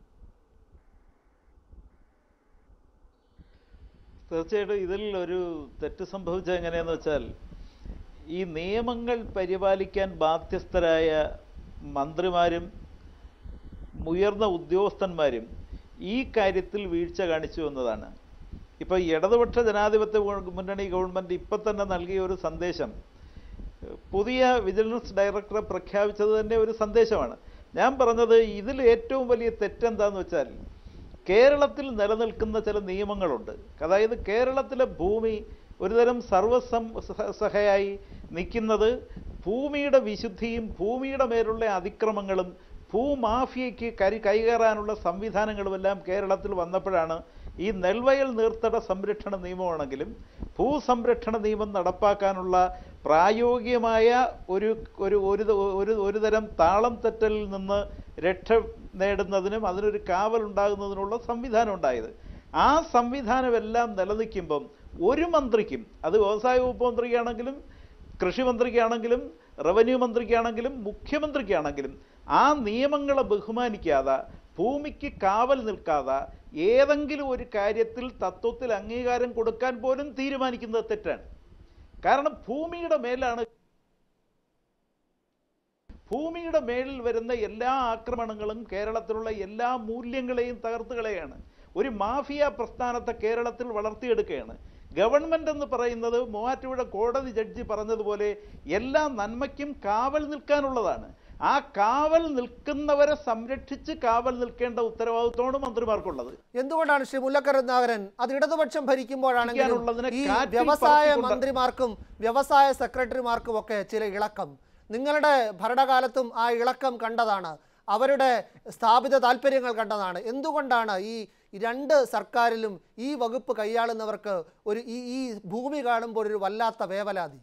[SPEAKER 5] തീർച്ചയായിട്ടും ഇതിൽ ഒരു തെറ്റ് സംഭവിച്ചത് എങ്ങനെയാണെന്ന് വെച്ചാൽ, ഈ നിയമങ്ങൾ പരിപാലിക്കാൻ ബാധ്യസ്ഥരായ മന്ത്രിമാരും ഉയർന്ന ഉദ്യോഗസ്ഥന്മാരും ഈ കാര്യത്തിൽ വീഴ്ച കാണിച്ചു എന്നതാണ്. ഇപ്പോൾ ഇടതുപക്ഷ ജനാധിപത്യ മുന്നണി ഗവൺമെൻറ് ഇപ്പം തന്നെ നൽകിയ ഒരു സന്ദേശം, പുതിയ വിജിലൻസ് ഡയറക്ടറെ പ്രഖ്യാപിച്ചത് തന്നെ ഒരു സന്ദേശമാണ്. ഞാൻ പറഞ്ഞത് ഇതിൽ ഏറ്റവും വലിയ തെറ്റെന്താന്ന് വെച്ചാൽ, കേരളത്തിൽ നിലനിൽക്കുന്ന ചില നിയമങ്ങളുണ്ട്. അതായത് കേരളത്തിലെ ഭൂമി ഒരുതരം സർവസം സഹയായി നിൽക്കുന്നത് ഭൂമിയുടെ വിശുദ്ധിയും ഭൂമിയുടെ മേലുള്ള അതിക്രമങ്ങളും ഭൂമാഫിയയ്ക്ക് കരി കൈകയറാനുള്ള സംവിധാനങ്ങളുമെല്ലാം കേരളത്തിൽ വന്നപ്പോഴാണ് ഈ നെൽവയൽ നീർത്തട സംരക്ഷണ നിയമമാണെങ്കിലും ഭൂസംരക്ഷണ നിയമം നടപ്പാക്കാനുള്ള പ്രായോഗികമായ ഒരു ഒരു ഒരു ഒരു തരം താളം തെറ്റലിൽ നിന്ന് രക്ഷ നേടുന്നതിനും അതിനൊരു കാവൽ ഉണ്ടാകുന്നതിനുള്ള സംവിധാനം ഉണ്ടായത്. ആ സംവിധാനമെല്ലാം നിലനിൽക്കുമ്പം ഒരു മന്ത്രിക്കും, അത് വ്യവസായ വകുപ്പ് മന്ത്രിക്കാണെങ്കിലും കൃഷിമന്ത്രിക്കാണെങ്കിലും റവന്യൂ മന്ത്രിക്കാണെങ്കിലും മുഖ്യമന്ത്രിക്കാണെങ്കിലും ആ നിയമങ്ങളെ ബഹുമാനിക്കാതെ ഭൂമിക്ക് കാവൽ നിൽക്കാതെ ഏതെങ്കിലും ഒരു കാര്യത്തിൽ തത്വത്തിൽ അംഗീകാരം കൊടുക്കാൻ പോലും തീരുമാനിക്കുന്നത് തെറ്റാണ്. കാരണം ഭൂമിയുടെ മേലാണ് ഭൂമിയുടെ മേളിൽ വരുന്ന എല്ലാ ആക്രമണങ്ങളും കേരളത്തിലുള്ള എല്ലാ മൂല്യങ്ങളെയും തകർത്ത് കളയാണ്. ഒരു മാഫിയ പ്രസ്ഥാനത്തെ കേരളത്തിൽ വളർത്തിയെടുക്കുകയാണ്. ഗവൺമെൻറ് എന്ന് പറയുന്നത് മൂവാറ്റുപുഴ കോടതി ജഡ്ജി പറഞ്ഞതുപോലെ എല്ലാ നന്മയ്ക്കും കാവൽ നിൽക്കാനുള്ളതാണ്. ആ കാവൽ നിൽക്കുന്നവരെ സംരക്ഷിച്ച് കാവൽ നിൽക്കേണ്ട ഉത്തരവാദിത്വമാണ് മന്ത്രിമാർക്കുള്ളത്.
[SPEAKER 1] എന്തുകൊണ്ടാണ് ശ്രീ മുല്ലക്കര രത്നാകരൻ അത് ഇടതുപക്ഷം ഭരിക്കുമ്പോഴാണെങ്കിലും ഈ വ്യവസായ മന്ത്രിമാർക്കും വ്യവസായ സെക്രട്ടറിമാർക്കും ഒക്കെ ചില ഇളക്കം, നിങ്ങളുടെ ഭരണകാലത്തും ആ ഇളക്കം കണ്ടതാണ്, അവരുടെ സ്ഥാപിത താല്പര്യങ്ങൾ കണ്ടതാണ്. എന്തുകൊണ്ടാണ് ഈ രണ്ട് സർക്കാരിലും ഈ വകുപ്പ് കൈയാളുന്നവർക്ക് ഒരു ഈ ഈ ഭൂമി കാണുമ്പോൾ ഒരു വല്ലാത്ത വേവലാതി?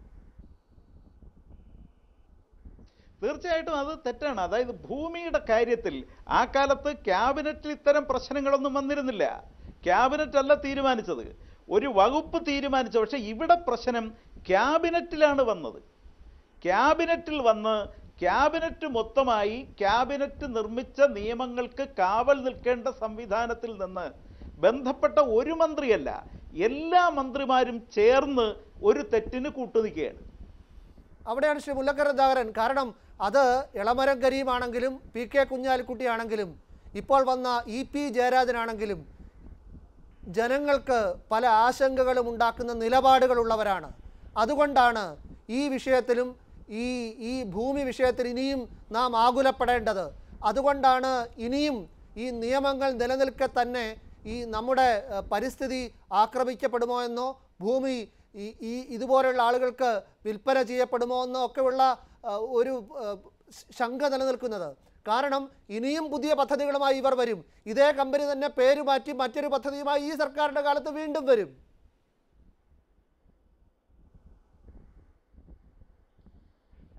[SPEAKER 5] തീർച്ചയായിട്ടും അത് തെറ്റാണ്. അതായത് ഭൂമിയുടെ കാര്യത്തിൽ ആ കാലത്ത് ക്യാബിനറ്റിൽ ഇത്തരം പ്രശ്നങ്ങളൊന്നും വന്നിരുന്നില്ല. ക്യാബിനറ്റ് അല്ല തീരുമാനിച്ചത്, ഒരു വകുപ്പ് തീരുമാനിച്ചു. പക്ഷെ ഇവിടെ പ്രശ്നം ക്യാബിനറ്റിലാണ് വന്നത്. ക്യാബിനറ്റിൽ വന്ന് ക്യാബിനറ്റ് മൊത്തമായി ക്യാബിനറ്റ് നിർമ്മിച്ച നിയമങ്ങൾക്ക് കാവൽ നിൽക്കേണ്ട സംവിധാനത്തിൽ നിന്ന് ബന്ധപ്പെട്ട ഒരു മന്ത്രിയല്ല എല്ലാ മന്ത്രിമാരും ചേർന്ന് ഒരു തെറ്റിന് കൂട്ടുനിൽക്കുകയാണ്.
[SPEAKER 1] അവിടെയാണ് ശ്രീ മുല്ലക്കര രത്നാകരൻ. കാരണം അത് എളമരം കരീമാണെങ്കിലും പി കെ കുഞ്ഞാലിക്കുട്ടിയാണെങ്കിലും ഇപ്പോൾ വന്ന ഇ പി ജയരാജനാണെങ്കിലും ജനങ്ങൾക്ക് പല ആശങ്കകളും ഉണ്ടാക്കുന്ന നിലപാടുകളുള്ളവരാണ്. അതുകൊണ്ടാണ് ഈ വിഷയത്തിലും ഈ ഈ ഭൂമി വിഷയത്തിൽ ഇനിയും നാം ആകുലപ്പെടേണ്ടത്. അതുകൊണ്ടാണ് ഇനിയും ഈ നിയമങ്ങൾ നിലനിൽക്കെ തന്നെ ഈ നമ്മുടെ പരിസ്ഥിതി ആക്രമിക്കപ്പെടുമോ എന്നോ ഭൂമി ഈ ഈ ഇതുപോലെയുള്ള ആളുകൾക്ക് വിൽപ്പന ചെയ്യപ്പെടുമോ എന്നോ ഒക്കെയുള്ള ഒരു ശങ്ക നിലനിൽക്കുന്നത്. കാരണം ഇനിയും പുതിയ പദ്ധതികളുമായി ഇവർ വരും. ഇതേ കമ്പനി തന്നെ പേര് മാറ്റി മറ്റൊരു പദ്ധതിയുമായി ഈ സർക്കാരിൻ്റെ കാലത്ത് വീണ്ടും വരും.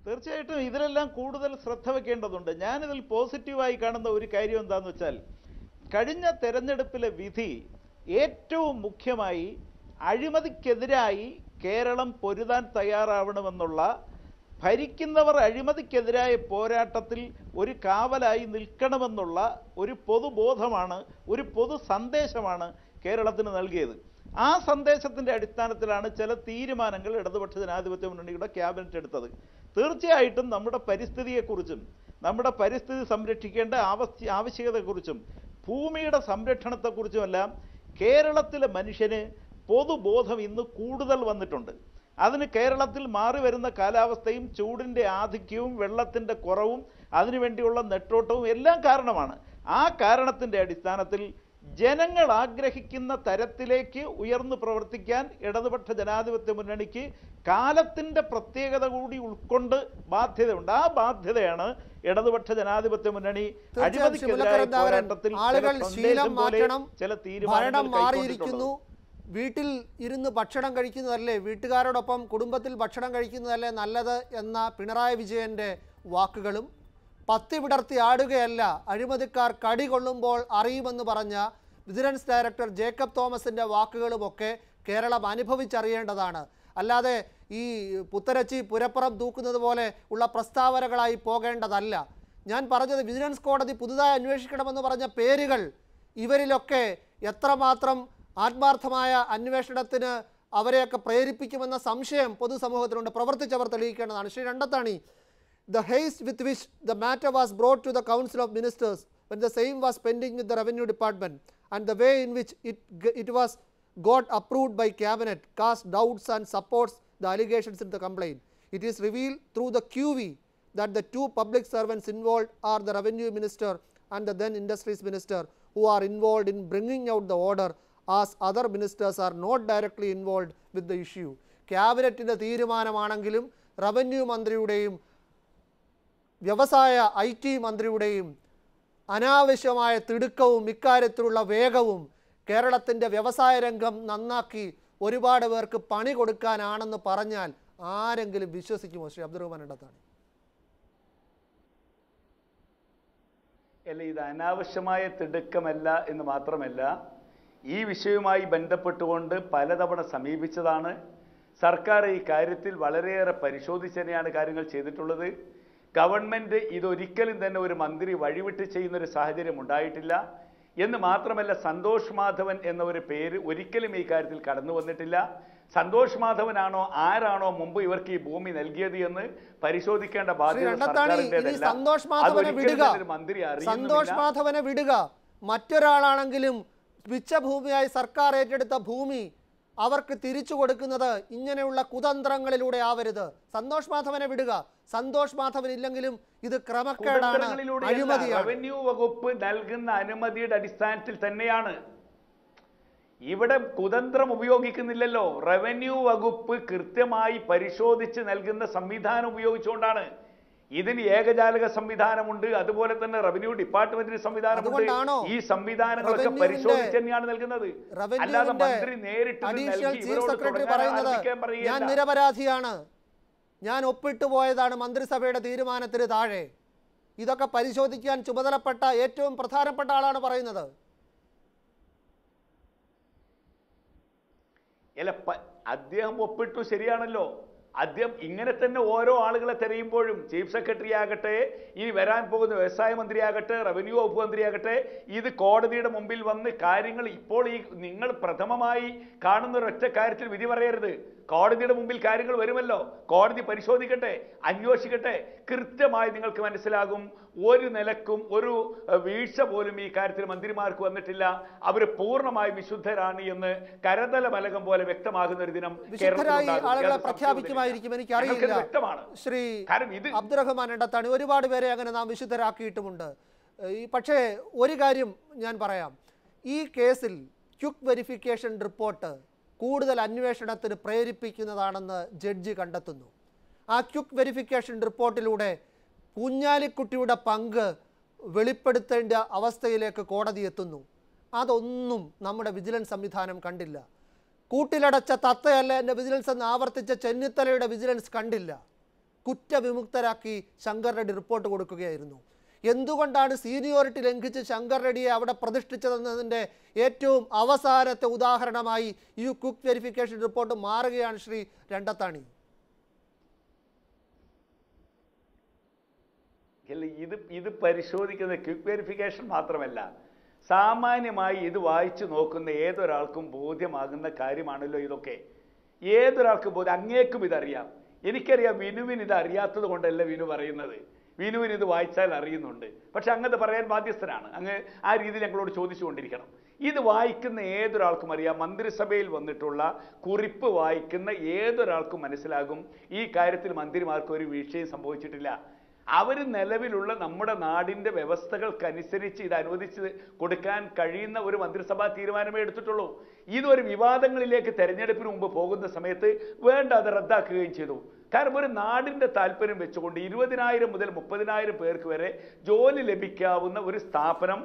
[SPEAKER 5] തീർച്ചയായിട്ടും ഇതിലെല്ലാം കൂടുതൽ ശ്രദ്ധ വെക്കേണ്ടതുണ്ട്. ഞാനിതിൽ പോസിറ്റീവായി കാണുന്ന ഒരു കാര്യം എന്താണെന്ന് വെച്ചാൽ, കഴിഞ്ഞ തെരഞ്ഞെടുപ്പിലെ വിധി ഏറ്റവും മുഖ്യമായി അഴിമതിക്കെതിരായി കേരളം പൊരുതാൻ തയ്യാറാവണമെന്നുള്ള, ഭരിക്കുന്നവർ അഴിമതിക്കെതിരായ പോരാട്ടത്തിൽ ഒരു കാവലായി നിൽക്കണമെന്നുള്ള ഒരു പൊതുബോധമാണ്, ഒരു പൊതു സന്ദേശമാണ് കേരളത്തിന് നൽകിയത്. ആ സന്ദേശത്തിൻ്റെ അടിസ്ഥാനത്തിലാണ് ചില തീരുമാനങ്ങൾ ഇടതുപക്ഷ ജനാധിപത്യ മുന്നണിയുടെ ക്യാബിനറ്റ് എടുത്തത്. തീർച്ചയായിട്ടും നമ്മുടെ പരിസ്ഥിതിയെക്കുറിച്ചും നമ്മുടെ പരിസ്ഥിതി സംരക്ഷിക്കേണ്ട ആവശ്യ ആവശ്യകതയെക്കുറിച്ചും ഭൂമിയുടെ സംരക്ഷണത്തെക്കുറിച്ചുമെല്ലാം കേരളത്തിലെ മനുഷ്യന് പൊതുബോധം ഇന്ന് കൂടുതൽ വന്നിട്ടുണ്ട്. അതിന് കേരളത്തിൽ മാറി വരുന്ന കാലാവസ്ഥയും ചൂടിൻ്റെ ആധിക്യവും വെള്ളത്തിൻ്റെ കുറവും അതിനുവേണ്ടിയുള്ള നെട്ടോട്ടവും എല്ലാം കാരണമാണ്. ആ കാരണത്തിൻ്റെ അടിസ്ഥാനത്തിൽ ജനങ്ങൾ ആഗ്രഹിക്കുന്ന തരത്തിലേക്ക് ഉയർന്നു പ്രവർത്തിക്കാൻ ഇടതുപക്ഷ ജനാധിപത്യ മുന്നണിക്ക് കാലത്തിൻ്റെ പ്രത്യേകത കൂടി ഉൾക്കൊണ്ട് ബാധ്യതയുണ്ട്. ആ ബാധ്യതയാണ് ഇടതുപക്ഷ ജനാധിപത്യ മുന്നണി അഴിമതിക്കെതിരായ പോരാട്ടത്തിൽ ചില തീരുമാനങ്ങൾ മാറിയിരിക്കുന്നു.
[SPEAKER 1] വീട്ടിൽ ഇരുന്ന് ഭക്ഷണം കഴിക്കുന്നതല്ലേ, വീട്ടുകാരോടൊപ്പം കുടുംബത്തിൽ ഭക്ഷണം കഴിക്കുന്നതല്ലേ നല്ലത് എന്ന പിണറായി വിജയൻ്റെ വാക്കുകളും, പത്തി വിടർത്തി ആടുകയല്ല അഴിമതിക്കാർ കടി കൊള്ളുമ്പോൾ അറിയുമെന്ന് പറഞ്ഞ വിജിലൻസ് ഡയറക്ടർ ജേക്കബ് തോമസിൻ്റെ വാക്കുകളുമൊക്കെ കേരളം അനുഭവിച്ചറിയേണ്ടതാണ്. അല്ലാതെ ഈ പുത്തരച്ചി പുരപ്പുറം തൂക്കുന്നത് പോലെ ഉള്ള പ്രസ്താവനകളായി പോകേണ്ടതല്ല. ഞാൻ പറഞ്ഞത് വിജിലൻസ് കോടതി പുതുതായി അന്വേഷിക്കണമെന്ന് പറഞ്ഞ പേരുകൾ ഇവരിലൊക്കെ എത്രമാത്രം ആത്മാർത്ഥമായ അന്വേഷണത്തിന് അവരെയൊക്കെ പ്രേരിപ്പിക്കുമെന്ന സംശയം പൊതുസമൂഹത്തിനുണ്ട്. പ്രവർത്തിച്ചവർ തെളിയിക്കേണ്ടതാണ്. Shri Randathani, the haste with which the matter was brought to the Council of Ministers when the same was pending with the Revenue Department and the way in which it, it was got approved by Cabinet cast doubts and supports the allegations in the complaint. It is revealed through the Q V that the two public servants involved are the Revenue Minister and the then Industries Minister, who are involved in bringing out the order, as other ministers are not directly involved with the issue. ക്യാബിനറ്റിൻ്റെ തീരുമാനമാണെങ്കിലും revenue മന്ത്രിയുടെയും വ്യവസായ I T മന്ത്രിയുടെയും അനാവശ്യമായ തിടുക്കവും ഇക്കാര്യത്തിലുള്ള വേഗവും കേരളത്തിൻ്റെ വ്യവസായ രംഗം നന്നാക്കി ഒരുപാട് പേർക്ക് പണി കൊടുക്കാനാണെന്ന് പറഞ്ഞാൽ ആരെങ്കിലും വിശ്വസിക്കുമോ? ശ്രീ അബ്ദുറഹ്മാൻ രണ്ടത്താണി.
[SPEAKER 4] അല്ല, ഇത് അനാവശ്യമായ തിടുക്കമല്ല എന്ന് മാത്രമല്ല, ഈ വിഷയവുമായി ബന്ധപ്പെട്ടുകൊണ്ട് പലതവണ സമീപിച്ചതാണ്. സർക്കാർ ഈ കാര്യത്തിൽ വളരെയേറെ പരിശോധിച്ച് തന്നെയാണ് കാര്യങ്ങൾ ചെയ്തിട്ടുള്ളത്. ഗവൺമെൻറ് ഇതൊരിക്കലും തന്നെ ഒരു മന്ത്രി വഴിവിട്ട് ചെയ്യുന്നൊരു സാഹചര്യം ഉണ്ടായിട്ടില്ല എന്ന് മാത്രമല്ല, സന്തോഷ് മാധവൻ എന്ന ഒരു പേര് ഒരിക്കലും ഈ കാര്യത്തിൽ കടന്നു വന്നിട്ടില്ല. സന്തോഷ് മാധവനാണോ ആരാണോ മുമ്പ് ഇവർക്ക് ഈ ഭൂമി നൽകിയത് എന്ന് പരിശോധിക്കേണ്ട ബാധ്യത സർക്കാരിൻ്റെതല്ല.
[SPEAKER 1] സന്തോഷ് മാധവനെ വിടുക, സന്തോഷ് മാധവനെ വിടുക. മറ്റൊരാളാണെങ്കിലും മിച്ചഭൂമിയായി സർക്കാർ ഏറ്റെടുത്ത ഭൂമി അവർക്ക് തിരിച്ചു കൊടുക്കുന്നത് ഇങ്ങനെയുള്ള കുതന്ത്രങ്ങളിലൂടെ ആവരുത്. സന്തോഷ് മാധവനെ വിടുക. സന്തോഷ് മാധവൻ ഇല്ലെങ്കിലും ഇത് ക്രമക്കേടാണ്, അഴിമതിയാണ്.
[SPEAKER 4] റവന്യൂ വകുപ്പ് നൽകുന്ന അനുമതിയുടെ അടിസ്ഥാനത്തിൽ തന്നെയാണ്. ഇവിടെ കുതന്ത്രം ഉപയോഗിക്കുന്നില്ലല്ലോ. റവന്യൂ വകുപ്പ് കൃത്യമായി പരിശോധിച്ച് നൽകുന്ന സംവിധാനം ഉപയോഗിച്ചുകൊണ്ടാണ്. ഇതിന് ഏകജാലക സംവിധാനമുണ്ട്, അതുപോലെ തന്നെ റവന്യൂ ഡിപ്പാർട്ട്മെന്റിന് സംവിധാനമുണ്ട്. ഈ സംവിധാനങ്ങളൊക്കെ പരിശോധിച്ച് തന്നെയാണ് നൽകുന്നത്. അല്ലാതെ മന്ത്രി നേരിട്ട്
[SPEAKER 1] ഞാൻ നിരപരാധിയാണ്, ഞാൻ ഒപ്പിട്ടു പോയതാണ് മന്ത്രിസഭയുടെ തീരുമാനത്തിന് താഴെ, ഇതൊക്കെ പരിശോധിക്കാൻ ചുമതലപ്പെട്ട ഏറ്റവും പ്രധാനപ്പെട്ട ആളാണ് പറയുന്നത്.
[SPEAKER 4] അല്ല, അദ്ദേഹം ഒപ്പിട്ടു, ശരിയാണല്ലോ. അദ്ദേഹം ഇങ്ങനെ തന്നെ ഓരോ ആളുകളെ തിരയുമ്പോഴും ചീഫ് സെക്രട്ടറി ആകട്ടെ, ഇനി വരാൻ പോകുന്ന വ്യവസായ മന്ത്രിയാകട്ടെ, റവന്യൂ വകുപ്പ് മന്ത്രിയാകട്ടെ, ഇത് കോടതിയുടെ മുമ്പിൽ വന്ന് കാര്യങ്ങൾ ഇപ്പോൾ ഈ നിങ്ങൾ പ്രഥമമായി കാണുന്ന ഒരൊറ്റ കാര്യത്തിൽ വിധി പറയരുത്. കോടതിയുടെ മുമ്പിൽ കാര്യങ്ങൾ വരുമല്ലോ, കോടതി പരിശോധിക്കട്ടെ, അന്വേഷിക്കട്ടെ. കൃത്യമായി നിങ്ങൾക്ക് മനസ്സിലാകും ഒരു നിലക്കും ഒരു വീഴ്ച പോലും ഈ കാര്യത്തിൽ മന്ത്രിമാർക്ക് വന്നിട്ടില്ല. അവർ പൂർണ്ണമായി വിശുദ്ധരാണ് എന്ന് കരതല മലകം പോലെ വ്യക്തമാകുന്ന ഒരു ദിനം
[SPEAKER 1] പ്രഖ്യാപിക്കുമായിരിക്കും, എനിക്കറിയില്ല. ശ്രീ അബ്ദുറഹ്മാൻ രണ്ടത്താണി, ഒരുപാട് പേരെ അങ്ങനെ നാം വിശുദ്ധരാക്കിയിട്ടുമുണ്ട്. പക്ഷേ ഒരു കാര്യം ഞാൻ പറയാം, ഈ കേസിൽ ക്വിക്ക് വെരിഫിക്കേഷൻ റിപ്പോർട്ട് കൂടുതൽ അന്വേഷണത്തിന് പ്രേരിപ്പിക്കുന്നതാണെന്ന് ജഡ്ജി കണ്ടെത്തുന്നു. ആ ക്വിക്ക് വെരിഫിക്കേഷൻ റിപ്പോർട്ടിലൂടെ കുഞ്ഞാലിക്കുട്ടിയുടെ പങ്ക് വെളിപ്പെടുത്തേണ്ട അവസ്ഥയിലേക്ക് കോടതി എത്തുന്നു. അതൊന്നും നമ്മുടെ വിജിലൻസ് സംവിധാനം കണ്ടില്ല. കൂട്ടിലടച്ച തത്തയല്ല എൻ്റെ വിജിലൻസ് എന്ന് ആവർത്തിച്ച ചെന്നിത്തലയുടെ വിജിലൻസ് കണ്ടില്ല. കുറ്റവിമുക്തരാക്കി ശങ്കർ റെഡ്ഡി റിപ്പോർട്ട് കൊടുക്കുകയായിരുന്നു. എന്തുകൊണ്ടാണ് സീനിയോറിറ്റി ലംഘിച്ച് ശങ്കർ റെഡ്ഡിയെ അവിടെ പ്രതിഷ്ഠിച്ചതെന്നതിൻ്റെ ഏറ്റവും അവസാനത്തെ ഉദാഹരണമായി ഈ ക്വിക്ക് വെരിഫിക്കേഷൻ റിപ്പോർട്ട് മാറുകയാണ് ശ്രീ രണ്ടത്താണി.
[SPEAKER 4] ഇത് ഇത് പരിശോധിക്കുന്ന ക്വിക്ക് വെരിഫിക്കേഷൻ മാത്രമല്ല, സാമാന്യമായി ഇത് വായിച്ചു നോക്കുന്ന ഏതൊരാൾക്കും ബോധ്യമാകുന്ന കാര്യമാണല്ലോ ഇതൊക്കെ. ഏതൊരാൾക്കും ബോധ്യം, അങ്ങേക്കും ഇതറിയാം. എനിക്കറിയാം വിനുവിന് ഇത് അറിയാത്തത് കൊണ്ടല്ല വിനു പറയുന്നത്. വിനുവിന് ഇത് വായിച്ചാൽ അറിയുന്നുണ്ട്. പക്ഷെ അങ്ങത് പറയാൻ ബാധ്യസ്ഥനാണ്. അങ്ങ് ആ രീതിയിൽ ഞങ്ങളോട് ചോദിച്ചുകൊണ്ടിരിക്കണം. ഇത് വായിക്കുന്ന ഏതൊരാൾക്കും അറിയാം. മന്ത്രിസഭയിൽ വന്നിട്ടുള്ള കുറിപ്പ് വായിക്കുന്ന ഏതൊരാൾക്കും മനസ്സിലാകും ഈ കാര്യത്തിൽ മന്ത്രിമാർക്ക് ഒരു വീഴ്ചയും സംഭവിച്ചിട്ടില്ല. അവർ നിലവിലുള്ള നമ്മുടെ നാടിൻ്റെ വ്യവസ്ഥകൾക്കനുസരിച്ച് ഇത് അനുവദിച്ച് കൊടുക്കാൻ കഴിയുന്ന ഒരു മന്ത്രിസഭാ തീരുമാനമേ എടുത്തിട്ടുള്ളൂ. ഇതൊരു വിവാദങ്ങളിലേക്ക് തെരഞ്ഞെടുപ്പിന് മുമ്പ് പോകുന്ന സമയത്ത് വേണ്ട അത് റദ്ദാക്കുകയും ചെയ്തു. കാരണം ഒരു നാടിൻ്റെ താല്പര്യം വെച്ചുകൊണ്ട് ഇരുപതിനായിരം മുതൽ മുപ്പതിനായിരം പേർക്ക് വരെ ജോലി ലഭിക്കാവുന്ന ഒരു സ്ഥാപനം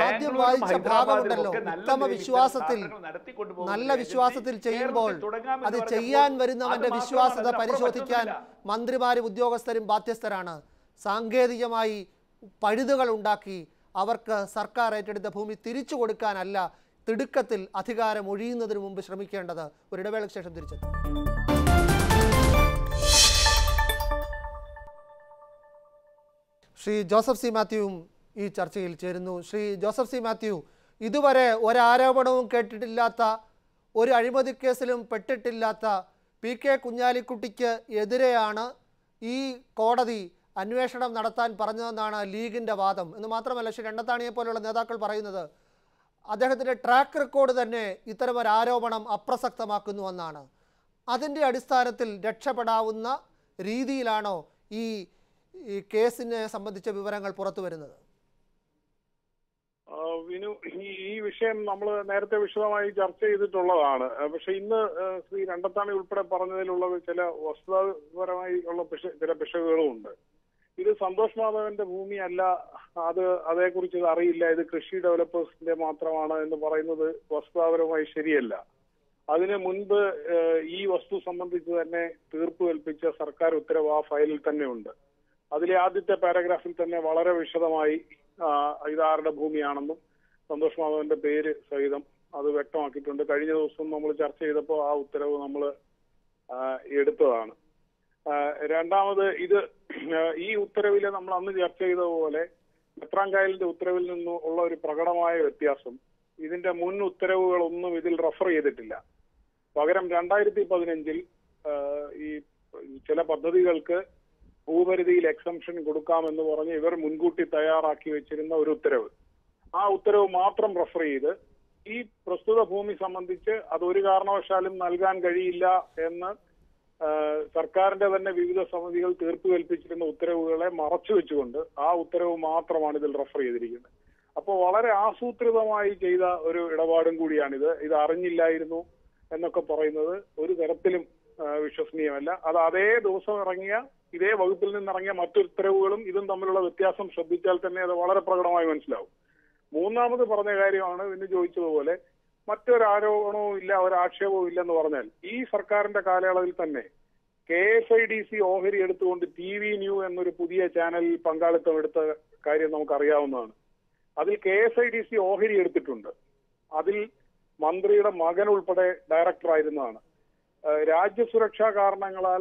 [SPEAKER 1] നല്ല വിശ്വാസത്തിൽ ചെയ്യുമ്പോൾ അത് ചെയ്യാൻ വരുന്നവന്റെ വിശ്വാസത പരിശോധിക്കാൻ മന്ത്രിമാരും ഉദ്യോഗസ്ഥരും ബാധ്യസ്ഥരാണ്. സാങ്കേതികമായി പഴുതുകൾ ഉണ്ടാക്കി അവർക്ക് സർക്കാർ ഏറ്റെടുത്ത ഭൂമി തിരിച്ചു കൊടുക്കാനല്ല തിടുക്കത്തിൽ അധികാരം ഒഴിയുന്നതിന് മുമ്പ് ശ്രമിക്കേണ്ടത്. ഒരിടവേളയ്ക്ക് ശേഷം തിരിച്ചെത്തും. ശ്രീ ജോസഫ് സി മാത്യുവും ഈ ചർച്ചയിൽ ചേരുന്നു. ശ്രീ ജോസഫ് സി മാത്യു, ഇതുവരെ ഒരാരോപണവും കേട്ടിട്ടില്ലാത്ത, ഒരു അഴിമതി കേസിലും പെട്ടിട്ടില്ലാത്ത പി കെ കുഞ്ഞാലിക്കുട്ടിക്ക് എതിരെയാണ് ഈ കോടതി അന്വേഷണം നടത്താൻ പറഞ്ഞതെന്നാണ് ലീഗിൻ്റെ വാദം. എന്ന് മാത്രമല്ല, ശ്രീ രണ്ടത്താണിയെ പോലെയുള്ള നേതാക്കൾ പറയുന്നത് അദ്ദേഹത്തിൻ്റെ ട്രാക്ക് റെക്കോർഡ് തന്നെ ഇത്തരമൊരു ആരോപണം അപ്രസക്തമാക്കുന്നുവെന്നാണ്. അതിൻ്റെ അടിസ്ഥാനത്തിൽ രക്ഷപ്പെടാവുന്ന രീതിയിലാണോ ഈ ഈ കേസിനെ സംബന്ധിച്ച വിവരങ്ങൾ പുറത്തു വരുന്നത്?
[SPEAKER 7] വിനു, ഈ വിഷയം നമ്മൾ നേരത്തെ വിശദമായി ചർച്ച ചെയ്തിട്ടുള്ളതാണ്. പക്ഷെ ഇന്ന് ശ്രീ രണ്ടത്താണി ഉൾപ്പെടെ പറഞ്ഞതിലുള്ള ചില വസ്തുതാപരമായി ഉള്ള പിശ ചില പിശകുകളും ഉണ്ട്. ഇത് സന്തോഷ് മാധവന്റെ ഭൂമിയല്ല, അത് അതേക്കുറിച്ച് ഇത് അറിയില്ല, ഇത് കൃഷി ഡെവലപ്പേഴ്സിന്റെ മാത്രമാണ് എന്ന് പറയുന്നത് വസ്തുതാപരമായി ശരിയല്ല. അതിന് മുൻപ് ഈ വസ്തു സംബന്ധിച്ച് തന്നെ തീർപ്പ് കൽപ്പിച്ച സർക്കാർ ഉത്തരവ് ആ ഫയലിൽ തന്നെ ഉണ്ട്. അതിലെ ആദ്യത്തെ പാരഗ്രാഫിൽ തന്നെ വളരെ വിശദമായി ഇതാരുടെ ഭൂമിയാണെന്നും സന്തോഷ് മാധവന്റെ പേര് സഹിതം അത് വ്യക്തമാക്കിയിട്ടുണ്ട്. കഴിഞ്ഞ ദിവസം നമ്മൾ ചർച്ച ചെയ്തപ്പോൾ ആ ഉത്തരവ് നമ്മൾ എടുത്തതാണ്. രണ്ടാമത്, ഇത് ഈ ഉത്തരവില് നമ്മൾ അന്ന് ചർച്ച ചെയ്തതുപോലെ മെത്രാൻകായലിന്റെ ഉത്തരവിൽ നിന്ന് ഉള്ള ഒരു പ്രകടമായ വ്യത്യാസം, ഇതിന്റെ മുൻ ഉത്തരവുകളൊന്നും ഇതിൽ റെഫർ ചെയ്തിട്ടില്ല. പകരം രണ്ടായിരത്തി പതിനഞ്ചിൽ ഈ ചില പദ്ധതികൾക്ക് ഭൂപരിധിയിൽ എക്സംഷൻ കൊടുക്കാമെന്ന് പറഞ്ഞ് ഇവർ മുൻകൂട്ടി തയ്യാറാക്കി വെച്ചിരുന്ന ഒരു ഉത്തരവ്, ആ ഉത്തരവ് മാത്രം റെഫർ ചെയ്ത് ഈ പ്രസ്തുത ഭൂമി സംബന്ധിച്ച് അതൊരു കാരണവശാലും നൽകാൻ കഴിയില്ല എന്ന് സർക്കാരിന്റെ തന്നെ വിവിധ സമിതികൾ തീർപ്പ് കൽപ്പിച്ചിരുന്ന ഉത്തരവുകളെ മറച്ചു വെച്ചുകൊണ്ട് ആ ഉത്തരവ് മാത്രമാണ് ഇതിൽ റെഫർ ചെയ്തിരിക്കുന്നത്. അപ്പോൾ വളരെ ആസൂത്രിതമായി ചെയ്ത ഒരു ഇടപാടും കൂടിയാണിത്. ഇത് അറിഞ്ഞില്ലായിരുന്നു എന്നൊക്കെ പറയുന്നത് ഒരു തരത്തിലും വിശ്വസനീയമല്ല. അത് അതേ ദിവസം ഇറങ്ങിയ ഇതേ വകുപ്പിൽ നിന്നിറങ്ങിയ മറ്റു ഉത്തരവുകളും ഇതും തമ്മിലുള്ള വ്യത്യാസം ശ്രദ്ധിച്ചാൽ തന്നെ അത് വളരെ പ്രകടമായി മനസ്സിലാവും. മൂന്നാമത് പറഞ്ഞ കാര്യമാണ് ഇന്ന് ചോദിച്ചതുപോലെ, മറ്റൊരാരോപണവും ഇല്ല, ഒരാക്ഷേപവും ഇല്ലെന്ന് പറഞ്ഞാൽ ഈ സർക്കാരിന്റെ കാലയളവിൽ തന്നെ K S I D C ഓഹരി എടുത്തുകൊണ്ട് ടി വി ന്യൂ എന്നൊരു പുതിയ ചാനലിൽ പങ്കാളിത്തം എടുത്ത കാര്യം നമുക്കറിയാവുന്നതാണ്. അതിൽ K S I D C ഓഹരി എടുത്തിട്ടുണ്ട്. അതിൽ മന്ത്രിയുടെ മകൻ ഉൾപ്പെടെ ഡയറക്ടറായിരുന്നതാണ്. രാജ്യസുരക്ഷാ കാരണങ്ങളാൽ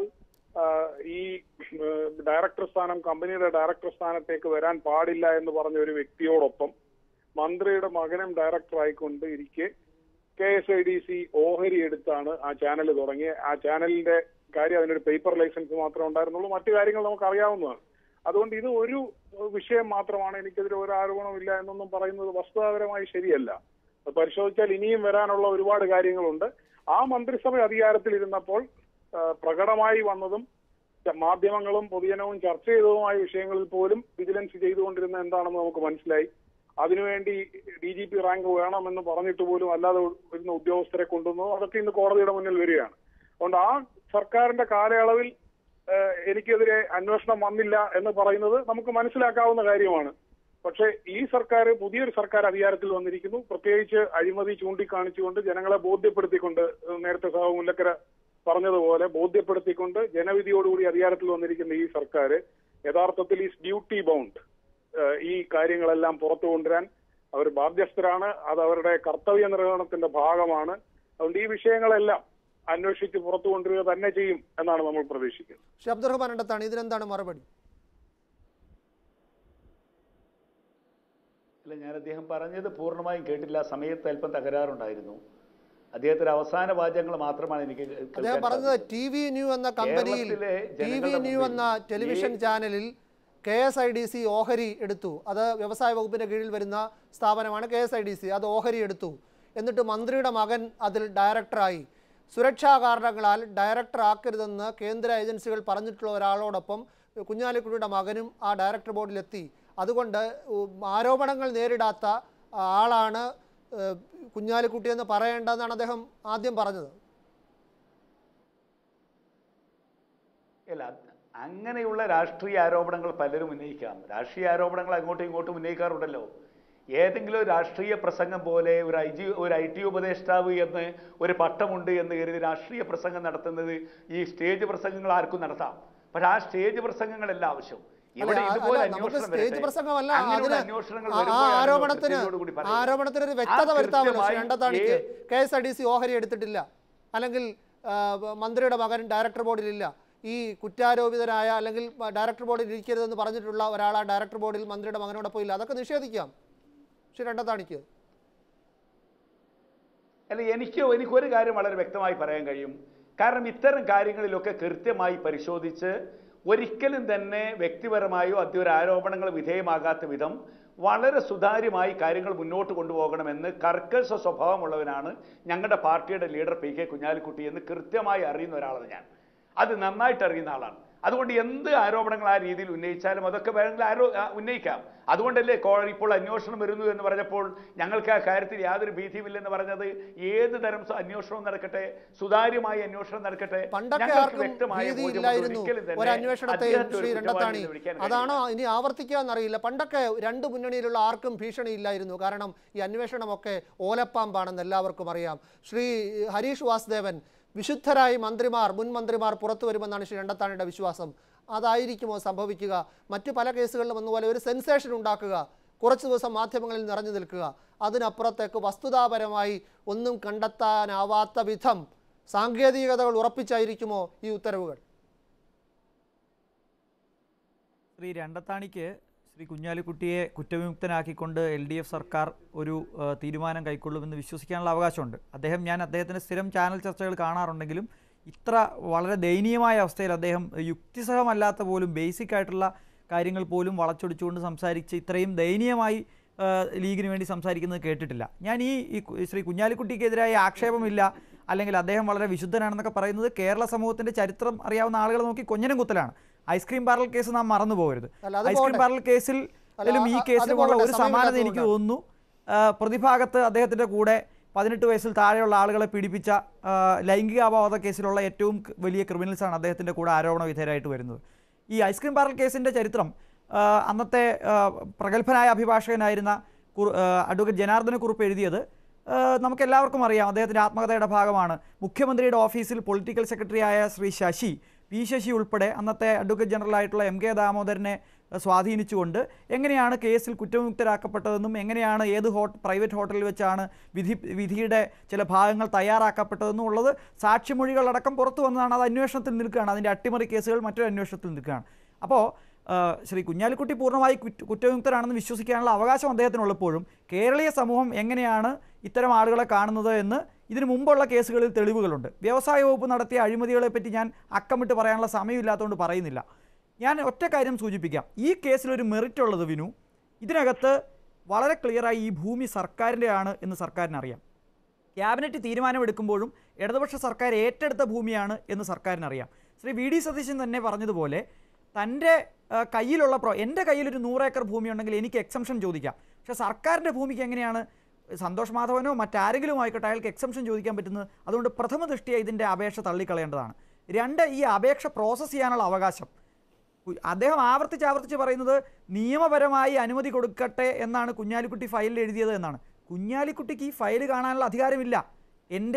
[SPEAKER 7] ഈ ഡയറക്ടർ സ്ഥാനം കമ്പനിയുടെ ഡയറക്ടർ സ്ഥാനത്തേക്ക് വരാൻ പാടില്ല എന്ന് പറഞ്ഞ ഒരു വ്യക്തിയോടൊപ്പം മന്ത്രിയുടെ മകനും ഡയറക്ടർ ആയിക്കൊണ്ട് ഇരിക്കെ K S I D C ഓഹരി എടുത്താണ് ആ ചാനൽ തുടങ്ങിയത്. ആ ചാനലിന്റെ കാര്യം അതിനൊരു പേപ്പർ ലൈസൻസ് മാത്രമേ ഉണ്ടായിരുന്നുള്ളൂ, മറ്റു കാര്യങ്ങൾ നമുക്ക് അറിയാവുന്നതാണ്. അതുകൊണ്ട് ഇത് ഒരു വിഷയം മാത്രമാണ്, എനിക്കെതിരെ ഒരു ആരോപണമില്ല എന്നൊന്നും പറയുന്നത് വസ്തുതാപരമായി ശരിയല്ല. അത് പരിശോധിച്ചാൽ ഇനിയും വരാനുള്ള ഒരുപാട് കാര്യങ്ങളുണ്ട്. ആ മന്ത്രിസഭ അധികാരത്തിലിരുന്നപ്പോൾ പ്രകടമായി വന്നതും മാധ്യമങ്ങളും പൊതുജനവും ചർച്ച ചെയ്തതുമായ വിഷയങ്ങളിൽ പോലും വിജിലൻസ് ചെയ്തുകൊണ്ടിരുന്ന എന്താണെന്ന് നമുക്ക് മനസ്സിലായി. അതിനുവേണ്ടി ഡി ജി പി റാങ്ക് വേണമെന്ന് പറഞ്ഞിട്ട് പോലും അല്ലാതെ വരുന്ന ഉദ്യോഗസ്ഥരെ കൊണ്ടുവന്നു. അതൊക്കെ ഇന്ന് കോടതിയുടെ മുന്നിൽ വരികയാണ്. അതുകൊണ്ട് ആ സർക്കാരിന്റെ കാലയളവിൽ എനിക്കെതിരെ അന്വേഷണം വന്നില്ല എന്ന് പറയുന്നത് നമുക്ക് മനസ്സിലാക്കാവുന്ന കാര്യമാണ്. പക്ഷേ ഈ സർക്കാർ, പുതിയൊരു സർക്കാർ അധികാരത്തിൽ വന്നിരിക്കുന്നു, പ്രത്യേകിച്ച് അഴിമതി ചൂണ്ടിക്കാണിച്ചുകൊണ്ട് ജനങ്ങളെ ബോധ്യപ്പെടുത്തിക്കൊണ്ട്, നേരത്തെ സഹ മുല്ലക്കര പറഞ്ഞതുപോലെ ബോധ്യപ്പെടുത്തിക്കൊണ്ട് ജനവിധിയോടുകൂടി അധികാരത്തിൽ വന്നിരിക്കുന്ന ഈ സർക്കാർ യഥാർത്ഥത്തിൽ ഈ ഡ്യൂട്ടി ബൗണ്ട് ഈ കാര്യങ്ങളെല്ലാം പുറത്തു കൊണ്ടുവരാൻ അവർ ബാധ്യസ്ഥരാണ്. അത് അവരുടെ കർത്തവ്യ നിർവഹണത്തിന്റെ ഭാഗമാണ്. അതുകൊണ്ട് ഈ വിഷയങ്ങളെല്ലാം അന്വേഷിച്ച് പുറത്തു കൊണ്ടുവരിക തന്നെ ചെയ്യും എന്നാണ് നമ്മൾ പ്രതീക്ഷിക്കുന്നത്.
[SPEAKER 1] ശ്രീ അബ്ദുറഹ്മാൻ രണ്ടത്താണ്, ഇതിനെന്താണ് മറുപടി?
[SPEAKER 4] അല്ല, ഞാൻ അദ്ദേഹം പറഞ്ഞത് പൂർണ്ണമായും കേട്ടില്ല. സമയത്ത് അല്പം തകരാറുണ്ടായിരുന്നു. അദ്ദേഹത്തിന്റെ അവസാന വാചകങ്ങൾ മാത്രമാണ് എനിക്ക്
[SPEAKER 1] അദ്ദേഹം പറഞ്ഞത് ടി വി ന്യൂ എന്ന കമ്പനിയിൽ ടി വി ന്യൂ എന്ന ടെലിവിഷൻ ചാനലിൽ K S I D C ഓഹരി എടുത്തു. അത് വ്യവസായ വകുപ്പിന്റെ കീഴിൽ വരുന്ന സ്ഥാപനമാണ് K S I D C. അത് ഓഹരി എടുത്തു. എന്നിട്ട് മന്ത്രിയുടെ മകൻ അതിൽ ഡയറക്ടറായി. സുരക്ഷാ കാരണങ്ങളാൽ ഡയറക്ടർ ആക്കരുതെന്ന് കേന്ദ്ര ഏജൻസികൾ പറഞ്ഞിട്ടുള്ള ഒരാളോടൊപ്പം കുഞ്ഞാലിക്കുട്ടിയുടെ മകനും ആ ഡയറക്ടർ ബോർഡിലെത്തി. അതുകൊണ്ട് ആരോപണങ്ങൾ നേരിടാത്ത ആളാണ് കുഞ്ഞാലിക്കുട്ടി എന്ന് പറയേണ്ടതെന്നാണ് അദ്ദേഹം ആദ്യം പറഞ്ഞത്.
[SPEAKER 4] അല്ല, അങ്ങനെയുള്ള രാഷ്ട്രീയ ആരോപണങ്ങൾ പലരും ഉന്നയിക്കാം. രാഷ്ട്രീയ ആരോപണങ്ങൾ അങ്ങോട്ടും ഇങ്ങോട്ടും ഉന്നയിക്കാറുണ്ടല്ലോ. ഏതെങ്കിലും ഒരു രാഷ്ട്രീയ പ്രസംഗം പോലെ ഒരു ഐ ജി ഒരു ഐ ടി ഉപദേഷ്ടാവ് എന്ന് ഒരു പട്ടമുണ്ട് എന്ന് കരുതി രാഷ്ട്രീയ പ്രസംഗം നടത്തുന്നത് ഈ സ്റ്റേജ് പ്രസംഗങ്ങൾ ആർക്കും നടത്താം. പക്ഷെ ആ സ്റ്റേജ് പ്രസംഗങ്ങളല്ല ആവശ്യം. ഇവിടെ ഇതുപോലെ
[SPEAKER 1] സ്റ്റേജ് പ്രസംഗമല്ല, ആരോപണത്തിന് ആരോപണത്തിന് ഒരു വ്യക്തത വരുത്താമല്ലോ. രണ്ടത്താണിക്ക് K S I D C ഓഹരി എടുത്തിട്ടില്ല, അല്ലെങ്കിൽ മന്ത്രിയുടെ മകൻ ഡയറക്ടർ ബോർഡിലില്ല. ഈ കുറ്റാരോപിതനായ അല്ലെങ്കിൽ ഡയറക്ടർ ബോർഡിൽ ഇരിക്കരുതെന്ന് പറഞ്ഞിട്ടുള്ള ഒരാൾ ആ ഡയറക്ടർ ബോർഡിൽ മന്ത്രിയുടെ മകനോടൊപ്പം ഇല്ല. അതൊക്കെ നിഷേധിക്കാം. പക്ഷെ രണ്ടത്താണിക്ക്
[SPEAKER 4] അല്ല, എനിക്കോ എനിക്കൊരു കാര്യം വളരെ വ്യക്തമായി പറയാൻ കഴിയും. കാരണം ഇത്തരം കാര്യങ്ങളിലൊക്കെ കൃത്യമായി പരിശോധിച്ച് ഒരിക്കലും തന്നെ വ്യക്തിപരമായോ അതൊരു ആരോപണങ്ങൾ വിധേയമാകാത്ത വിധം വളരെ സുതാര്യമായി കാര്യങ്ങൾ മുന്നോട്ട് കൊണ്ടുപോകണമെന്ന് കർക്കശ സ്വഭാവമുള്ളവനാണ് ഞങ്ങളുടെ പാർട്ടിയുടെ ലീഡർ പി കെ കുഞ്ഞാലിക്കുട്ടി എന്ന് കൃത്യമായി അറിയുന്ന ഒരാളാണ് ഞാൻ. അത് നന്നായിട്ട് അറിയുന്ന ആളാണ്. അതുകൊണ്ട് എന്ത് ആരോപണങ്ങൾ ആ രീതിയിൽ ഉന്നയിച്ചാലും അതൊക്കെ വേണമെങ്കിൽ ആരോ ഉന്നയിക്കാം. അതുകൊണ്ടല്ലേ ഇപ്പോൾ അന്വേഷണം വരുന്നു എന്ന് പറഞ്ഞപ്പോൾ ഞങ്ങൾക്ക് ആ കാര്യത്തിൽ യാതൊരു ഭീതിയുമില്ലെന്ന് പറഞ്ഞത്. ഏത് തരം അന്വേഷണവും നടക്കട്ടെ, സുതാര്യമായ അന്വേഷണം നടക്കട്ടെ.
[SPEAKER 1] അതാണോ ഇനി ആവർത്തിക്കാന്നറിയില്ല. പണ്ടൊക്കെ രണ്ട് മുന്നണിയിലുള്ള ആർക്കും ഭീഷണി ഇല്ലായിരുന്നു. കാരണം ഈ അന്വേഷണമൊക്കെ ഓലപ്പാമ്പാണെന്ന് എല്ലാവർക്കും അറിയാം. ശ്രീ ഹരീഷ് വാസുദേവൻ, വിശുദ്ധരായി മന്ത്രിമാർ മുൻ മന്ത്രിമാർ പുറത്തു വരുമെന്നാണ് ശ്രീ രണ്ടത്താണിയുടെ വിശ്വാസം. അതായിരിക്കുമോ സംഭവിക്കുക? മറ്റു പല കേസുകളിലും വന്നപോലെ ഒരു സെൻസേഷൻ ഉണ്ടാക്കുക, കുറച്ച് ദിവസം മാധ്യമങ്ങളിൽ നിറഞ്ഞു നിൽക്കുക, അതിനപ്പുറത്തേക്ക് വസ്തുതാപരമായി ഒന്നും കണ്ടെത്താനാവാത്ത വിധം സാങ്കേതികതകൾ ഉറപ്പിച്ചായിരിക്കുമോ ഈ ഉത്തരവുകൾ?
[SPEAKER 6] ശ്രീ രണ്ടത്താണിക്ക് ശ്രീ കുഞ്ഞാലിക്കുട്ടിയെ കുറ്റവിമുക്തനാക്കിക്കൊണ്ട് എൽ ഡി എഫ് സർക്കാർ ഒരു തീരുമാനം കൈക്കൊള്ളുമെന്ന് വിശ്വസിക്കാനുള്ള അവകാശമുണ്ട്. അദ്ദേഹം ഞാൻ അദ്ദേഹത്തിൻ്റെ സ്ഥിരം ചാനൽ ചർച്ചകൾ കാണാറുണ്ടെങ്കിലും ഇത്ര വളരെ ദയനീയമായ അവസ്ഥയിൽ അദ്ദേഹം യുക്തിസഹമല്ലാത്ത പോലും ബേസിക് ആയിട്ടുള്ള കാര്യങ്ങൾ പോലും വളച്ചൊടിച്ചുകൊണ്ട് സംസാരിച്ച് ഇത്രയും ദയനീയമായി ലീഗിന് വേണ്ടി സംസാരിക്കുന്നത് കേട്ടിട്ടില്ല. ഞാൻ ഈ ശ്രീ കുഞ്ഞാലിക്കുട്ടിക്കെതിരായ ആക്ഷേപമില്ല, അല്ലെങ്കിൽ അദ്ദേഹം വളരെ വിശുദ്ധനാണെന്നൊക്കെ പറയുന്നത് കേരള സമൂഹത്തിൻ്റെ ചരിത്രം അറിയാവുന്ന ആളുകൾ നോക്കി കൊഞ്ഞനം കുത്തലാണ്. ഐസ്ക്രീം പാർലർ കേസ് നാം മറന്നു പോകരുത്. ഐസ്ക്രീം പാർലർ കേസിൽ ഈ കേസിലുള്ള ഒരു സമാനത എനിക്ക് തോന്നുന്നു. പ്രതിഭാഗത്ത് അദ്ദേഹത്തിൻ്റെ കൂടെ പതിനെട്ട് വയസ്സിൽ താഴെയുള്ള ആളുകളെ പീഡിപ്പിച്ച ലൈംഗിക അപവാദ കേസിലുള്ള ഏറ്റവും വലിയ ക്രിമിനൽസാണ് അദ്ദേഹത്തിൻ്റെ കൂടെ ആരോപണ വിധേയരായിട്ട് വരുന്നത്. ഈ ഐസ്ക്രീം പാർലർ കേസിൻ്റെ ചരിത്രം അന്നത്തെ പ്രഗത്ഭനായ അഭിഭാഷകനായിരുന്ന അഡ്വക്കേറ്റ് ജനാർദ്ദന കുറുപ്പ് എഴുതിയത് നമുക്കെല്ലാവർക്കും അറിയാം. അദ്ദേഹത്തിൻ്റെ ആത്മകഥയുടെ ഭാഗമാണ്. മുഖ്യമന്ത്രിയുടെ ഓഫീസിൽ പൊളിറ്റിക്കൽ സെക്രട്ടറിയായ ശ്രീ ശശി പി ശശി ഉൾപ്പെടെ അന്നത്തെ അഡ്വക്കേറ്റ് ജനറലായിട്ടുള്ള എം കെ ദാമോദരനെ സ്വാധീനിച്ചുകൊണ്ട് എങ്ങനെയാണ് കേസിൽ കുറ്റവിമുക്തരാക്കപ്പെട്ടതെന്നും എങ്ങനെയാണ് ഏത് ഹോ പ്രൈവറ്റ് ഹോട്ടലിൽ വെച്ചാണ് വിധി വിധിയുടെ ചില ഭാഗങ്ങൾ തയ്യാറാക്കപ്പെട്ടതെന്നും ഉള്ളത് സാക്ഷിമൊഴികളടക്കം പുറത്തു വന്നതാണ്. അത് അന്വേഷണത്തിൽ നിൽക്കുകയാണ്. അതിൻ്റെ അട്ടിമറി കേസുകൾ മറ്റൊരു അന്വേഷണത്തിൽ നിൽക്കുകയാണ്. അപ്പോൾ ശ്രീ കുഞ്ഞാലിക്കുട്ടി പൂർണ്ണമായി കുറ്റവിമുക്തരാണെന്ന് വിശ്വസിക്കാനുള്ള അവകാശം അദ്ദേഹത്തിനുള്ളപ്പോഴും കേരളീയ സമൂഹം എങ്ങനെയാണ് ഇത്തരം ആളുകളെ കാണുന്നത് എന്ന് ഇതിനു മുമ്പുള്ള കേസുകളിൽ തെളിവുകളുണ്ട്. വ്യവസായ വകുപ്പ് നടത്തിയ അഴിമതികളെപ്പറ്റി ഞാൻ അക്കമിട്ട് പറയാനുള്ള സമയമില്ലാത്തതുകൊണ്ട് പറയുന്നില്ല. ഞാൻ ഒറ്റ കാര്യം സൂചിപ്പിക്കാം. ഈ കേസിലൊരു മെറിറ്റ് ഉള്ളത് വിനു, ഇതിനകത്ത് വളരെ ക്ലിയറായി ഈ ഭൂമി സർക്കാരിൻ്റെയാണ് എന്ന് സർക്കാരിനറിയാം. ക്യാബിനറ്റ് തീരുമാനമെടുക്കുമ്പോഴും ഇടതുപക്ഷ സർക്കാർ ഏറ്റെടുത്ത ഭൂമിയാണ് എന്ന് സർക്കാരിനറിയാം. ശ്രീ വി ഡി സതീശൻ തന്നെ പറഞ്ഞതുപോലെ തൻ്റെ കയ്യിലുള്ള പ്രോ എൻ്റെ കയ്യിലൊരു നൂറേക്കർ ഭൂമി ഉണ്ടെങ്കിൽ എനിക്ക് എക്സംഷൻ ചോദിക്കാം. പക്ഷേ സർക്കാരിൻ്റെ ഭൂമിക്ക് എങ്ങനെയാണ് സന്തോഷ് മാധവനോ മറ്റാരെങ്കിലും ആയിക്കോട്ടെ അയാൾക്ക് എക്സംഷൻ ചോദിക്കാൻ പറ്റുന്നത്? അതുകൊണ്ട് പ്രഥമ ദൃഷ്ടിയ ഇതിൻ്റെ അപേക്ഷ തള്ളിക്കളയേണ്ടതാണ്. രണ്ട്, ഈ അപേക്ഷ പ്രോസസ്സ് ചെയ്യാനുള്ള അവകാശം അദ്ദേഹം ആവർത്തിച്ച് ആവർത്തിച്ച് പറയുന്നത് നിയമപരമായി അനുമതി കൊടുക്കട്ടെ എന്നാണ് കുഞ്ഞാലിക്കുട്ടി ഫയലിൽ എഴുതിയത് എന്നാണ്. കുഞ്ഞാലിക്കുട്ടിക്ക് ഈ ഫയൽ കാണാനുള്ള അധികാരമില്ല. എൻ്റെയും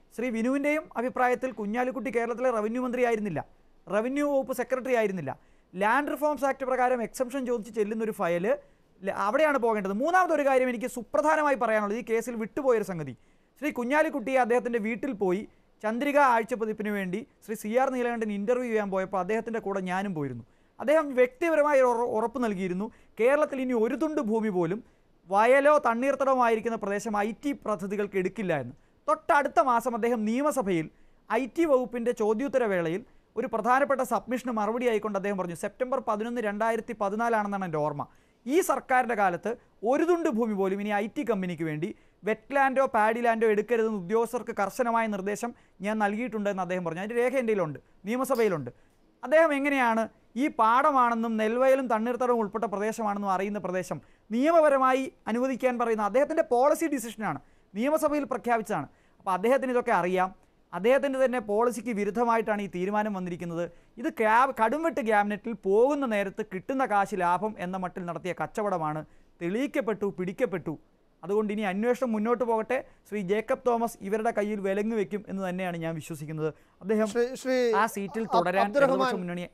[SPEAKER 6] ശ്രീ വിനുവിൻ്റെയും അഭിപ്രായത്തിൽ കുഞ്ഞാലിക്കുട്ടി കേരളത്തിലെ റവന്യൂ മന്ത്രി ആയിരുന്നില്ല, റവന്യൂ വകുപ്പ് സെക്രട്ടറി ആയിരുന്നില്ല. ലാൻഡ് റിഫോംസ് ആക്ട് പ്രകാരം എക്സംഷൻ ചോദിച്ച് ചെല്ലുന്നൊരു ഫയല് അവിടെയാണ് പോകേണ്ടത്. മൂന്നാമതൊരു കാര്യം എനിക്ക് സുപ്രധാനമായി പറയാനുള്ളത്, ഈ കേസിൽ വിട്ടുപോയൊരു സംഗതി, ശ്രീ കുഞ്ഞാലിക്കുട്ടിയെ അദ്ദേഹത്തിൻ്റെ വീട്ടിൽ പോയി ചന്ദ്രിക ആഴ്ചപ്പതിപ്പിന് വേണ്ടി Shri C R Neelakantan interview ചെയ്യാൻ പോയപ്പോൾ അദ്ദേഹത്തിൻ്റെ കൂടെ ഞാനും പോയിരുന്നു. അദ്ദേഹം വ്യക്തിപരമായി ഉറപ്പ് നൽകിയിരുന്നു, കേരളത്തിൽ ഇനി ഒരു തുണ്ട് ഭൂമി പോലും വയലോ തണ്ണീർത്തടമോ ആയിരിക്കുന്ന പ്രദേശം ഐ ടി പദ്ധതികൾക്ക് എടുക്കില്ല എന്ന്. തൊട്ടടുത്ത മാസം അദ്ദേഹം നിയമസഭയിൽ ഐ ടി വകുപ്പിൻ്റെ ചോദ്യോത്തര വേളയിൽ ഒരു പ്രധാനപ്പെട്ട സബ്മിഷന് മറുപടി ആയിക്കൊണ്ട് അദ്ദേഹം പറഞ്ഞു, സെപ്റ്റംബർ പതിനൊന്ന് രണ്ടായിരത്തി പതിനാലാണെന്നാണ് എൻ്റെ ഓർമ്മ, ഈ സർക്കാരിൻ്റെ കാലത്ത് ഒരു തുണ്ട് ഭൂമി പോലും ഇനി ഐ ടി കമ്പനിക്ക് വേണ്ടി വെറ്റ്ലാൻഡോ പാഡി ലാൻഡോ എടുക്കരുതെന്ന് ഉദ്യോഗസ്ഥർക്ക് കർശനമായ നിർദ്ദേശം ഞാൻ നൽകിയിട്ടുണ്ടെന്ന് അദ്ദേഹം പറഞ്ഞു. അതിൻ്റെ രേഖ എൻ്റെ കയ്യിലുണ്ട്, നിയമസഭയിലുണ്ട്. അദ്ദേഹം എങ്ങനെയാണ് ഈ പാടമാണെന്നും നെൽവയലും തണ്ണീർത്തടവും ഉൾപ്പെട്ട പ്രദേശമാണെന്നും അറിയുന്ന പ്രദേശം നിയമപരമായി അനുവദിക്കാൻ പറയുന്ന അദ്ദേഹത്തിൻ്റെ പോളിസി ഡിസിഷനാണ്, നിയമസഭയിൽ പ്രഖ്യാപിച്ചതാണ്. അപ്പോൾ അദ്ദേഹത്തിന് ഇതൊക്കെ അറിയാം. അദ്ദേഹത്തിൻ്റെ തന്നെ പോളിസിക്ക് വിരുദ്ധമായിട്ടാണ് ഈ തീരുമാനം വന്നിരിക്കുന്നത്. ഇത് ക്യാബ് കടുംവെട്ട് ക്യാബിനറ്റിൽ പോകുന്ന നേരത്ത് കിട്ടുന്ന കാശ് ലാഭം എന്ന മട്ടിൽ നടത്തിയ കച്ചവടമാണ്, തെളിയിക്കപ്പെട്ടു, പിടിക്കപ്പെട്ടു. അതുകൊണ്ട് ഇനി അന്വേഷണം മുന്നോട്ട് പോകട്ടെ. ശ്രീ ജേക്കബ് തോമസ് ഇവരുടെ കയ്യിൽ വിലങ്ങ് വെക്കും എന്ന് തന്നെയാണ് ഞാൻ വിശ്വസിക്കുന്നത്. അദ്ദേഹം ആ സീറ്റിൽ തുടരാൻ മുന്നണിയെ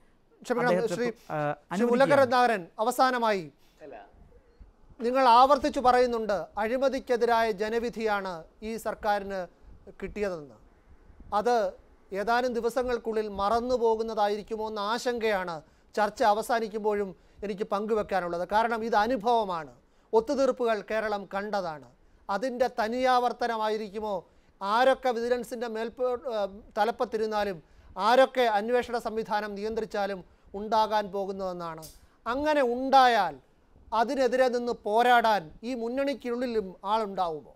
[SPEAKER 1] അവസാനമായി നിങ്ങൾ ആവർത്തിച്ചു പറയുന്നുണ്ട് അഴിമതിക്കെതിരായ ജനവിധിയാണ് ഈ സർക്കാരിന് കിട്ടിയതെന്ന്. അത് ഏതാനും ദിവസങ്ങൾക്കുള്ളിൽ മറന്നു പോകുന്നതായിരിക്കുമോ എന്ന ആശങ്കയാണ് ചർച്ച അവസാനിക്കുമ്പോഴും എനിക്ക് പങ്കുവെക്കാനുള്ളത്. കാരണം ഇത് അനുഭവമാണ്, ഒത്തുതീർപ്പുകൾ കേരളം കണ്ടതാണ്. അതിൻ്റെ തനിയാവർത്തനമായിരിക്കുമോ ആരൊക്കെ വിജിലൻസിൻ്റെ മേൽപ്പോ തലപ്പത്തിരുന്നാലും ആരൊക്കെ അന്വേഷണ സംവിധാനം നിയന്ത്രിച്ചാലും ഉണ്ടാകാൻ പോകുന്നതെന്നാണ്. അങ്ങനെ ഉണ്ടായാൽ അതിനെതിരെ നിന്ന് പോരാടാൻ ഈ മുന്നണിക്കുള്ളിലും ആളുണ്ടാവുമോ?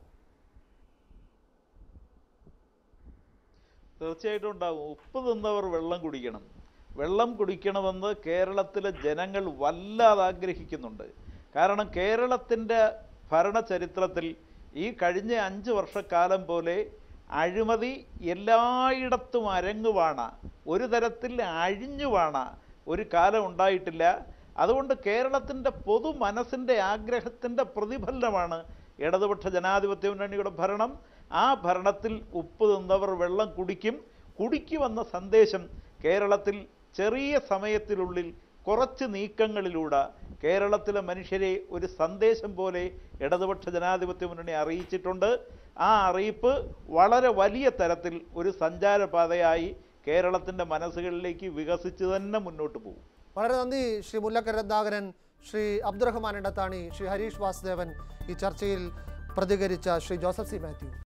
[SPEAKER 5] തീർച്ചയായിട്ടും ഉണ്ടാകും. ഉപ്പ് തിന്നവർ വെള്ളം കുടിക്കണം, വെള്ളം കുടിക്കണമെന്ന് കേരളത്തിലെ ജനങ്ങൾ വല്ലാതെ ആഗ്രഹിക്കുന്നുണ്ട്. കാരണം കേരളത്തിൻ്റെ ഭരണചരിത്രത്തിൽ ഈ കഴിഞ്ഞ അഞ്ച് വർഷക്കാലം പോലെ അഴിമതി എല്ലായിടത്തും അരങ്ങുവാണ, ഒരു തരത്തിൽ അഴിഞ്ഞുവാണ ഒരു കാലം ഉണ്ടായിട്ടില്ല. അതുകൊണ്ട് കേരളത്തിൻ്റെ പൊതു മനസ്സിൻ്റെ ആഗ്രഹത്തിൻ്റെ പ്രതിഫലനമാണ് ഇടതുപക്ഷ ജനാധിപത്യ മുന്നണിയുടെ ഭരണം. ആ ഭരണത്തിൽ ഉപ്പ് തിന്നവർ വെള്ളം കുടിക്കും, കുടിക്കുമെന്ന സന്ദേശം കേരളത്തിൽ ചെറിയ സമയത്തിനുള്ളിൽ കുറച്ച് നീക്കങ്ങളിലൂടെ കേരളത്തിലെ മനുഷ്യരെ ഒരു സന്ദേശം പോലെ ഇടതുപക്ഷ ജനാധിപത്യ മുന്നണി അറിയിച്ചിട്ടുണ്ട്. ആ അറിയിപ്പ് വളരെ വലിയ തരത്തിൽ ഒരു സഞ്ചാരപാതയായി കേരളത്തിൻ്റെ മനസ്സുകളിലേക്ക് വികസിച്ച് തന്നെ മുന്നോട്ട് പോകും.
[SPEAKER 1] വളരെ നന്ദി ശ്രീ മുല്ലക്കര രത്നാകരൻ, ശ്രീ അബ്ദുറഹ്മാൻ എടത്താണി, ശ്രീ ഹരീഷ് വാസുദേവൻ, ഈ ചർച്ചയിൽ പ്രതികരിച്ച ശ്രീ ജോസഫ് സി മാത്യു.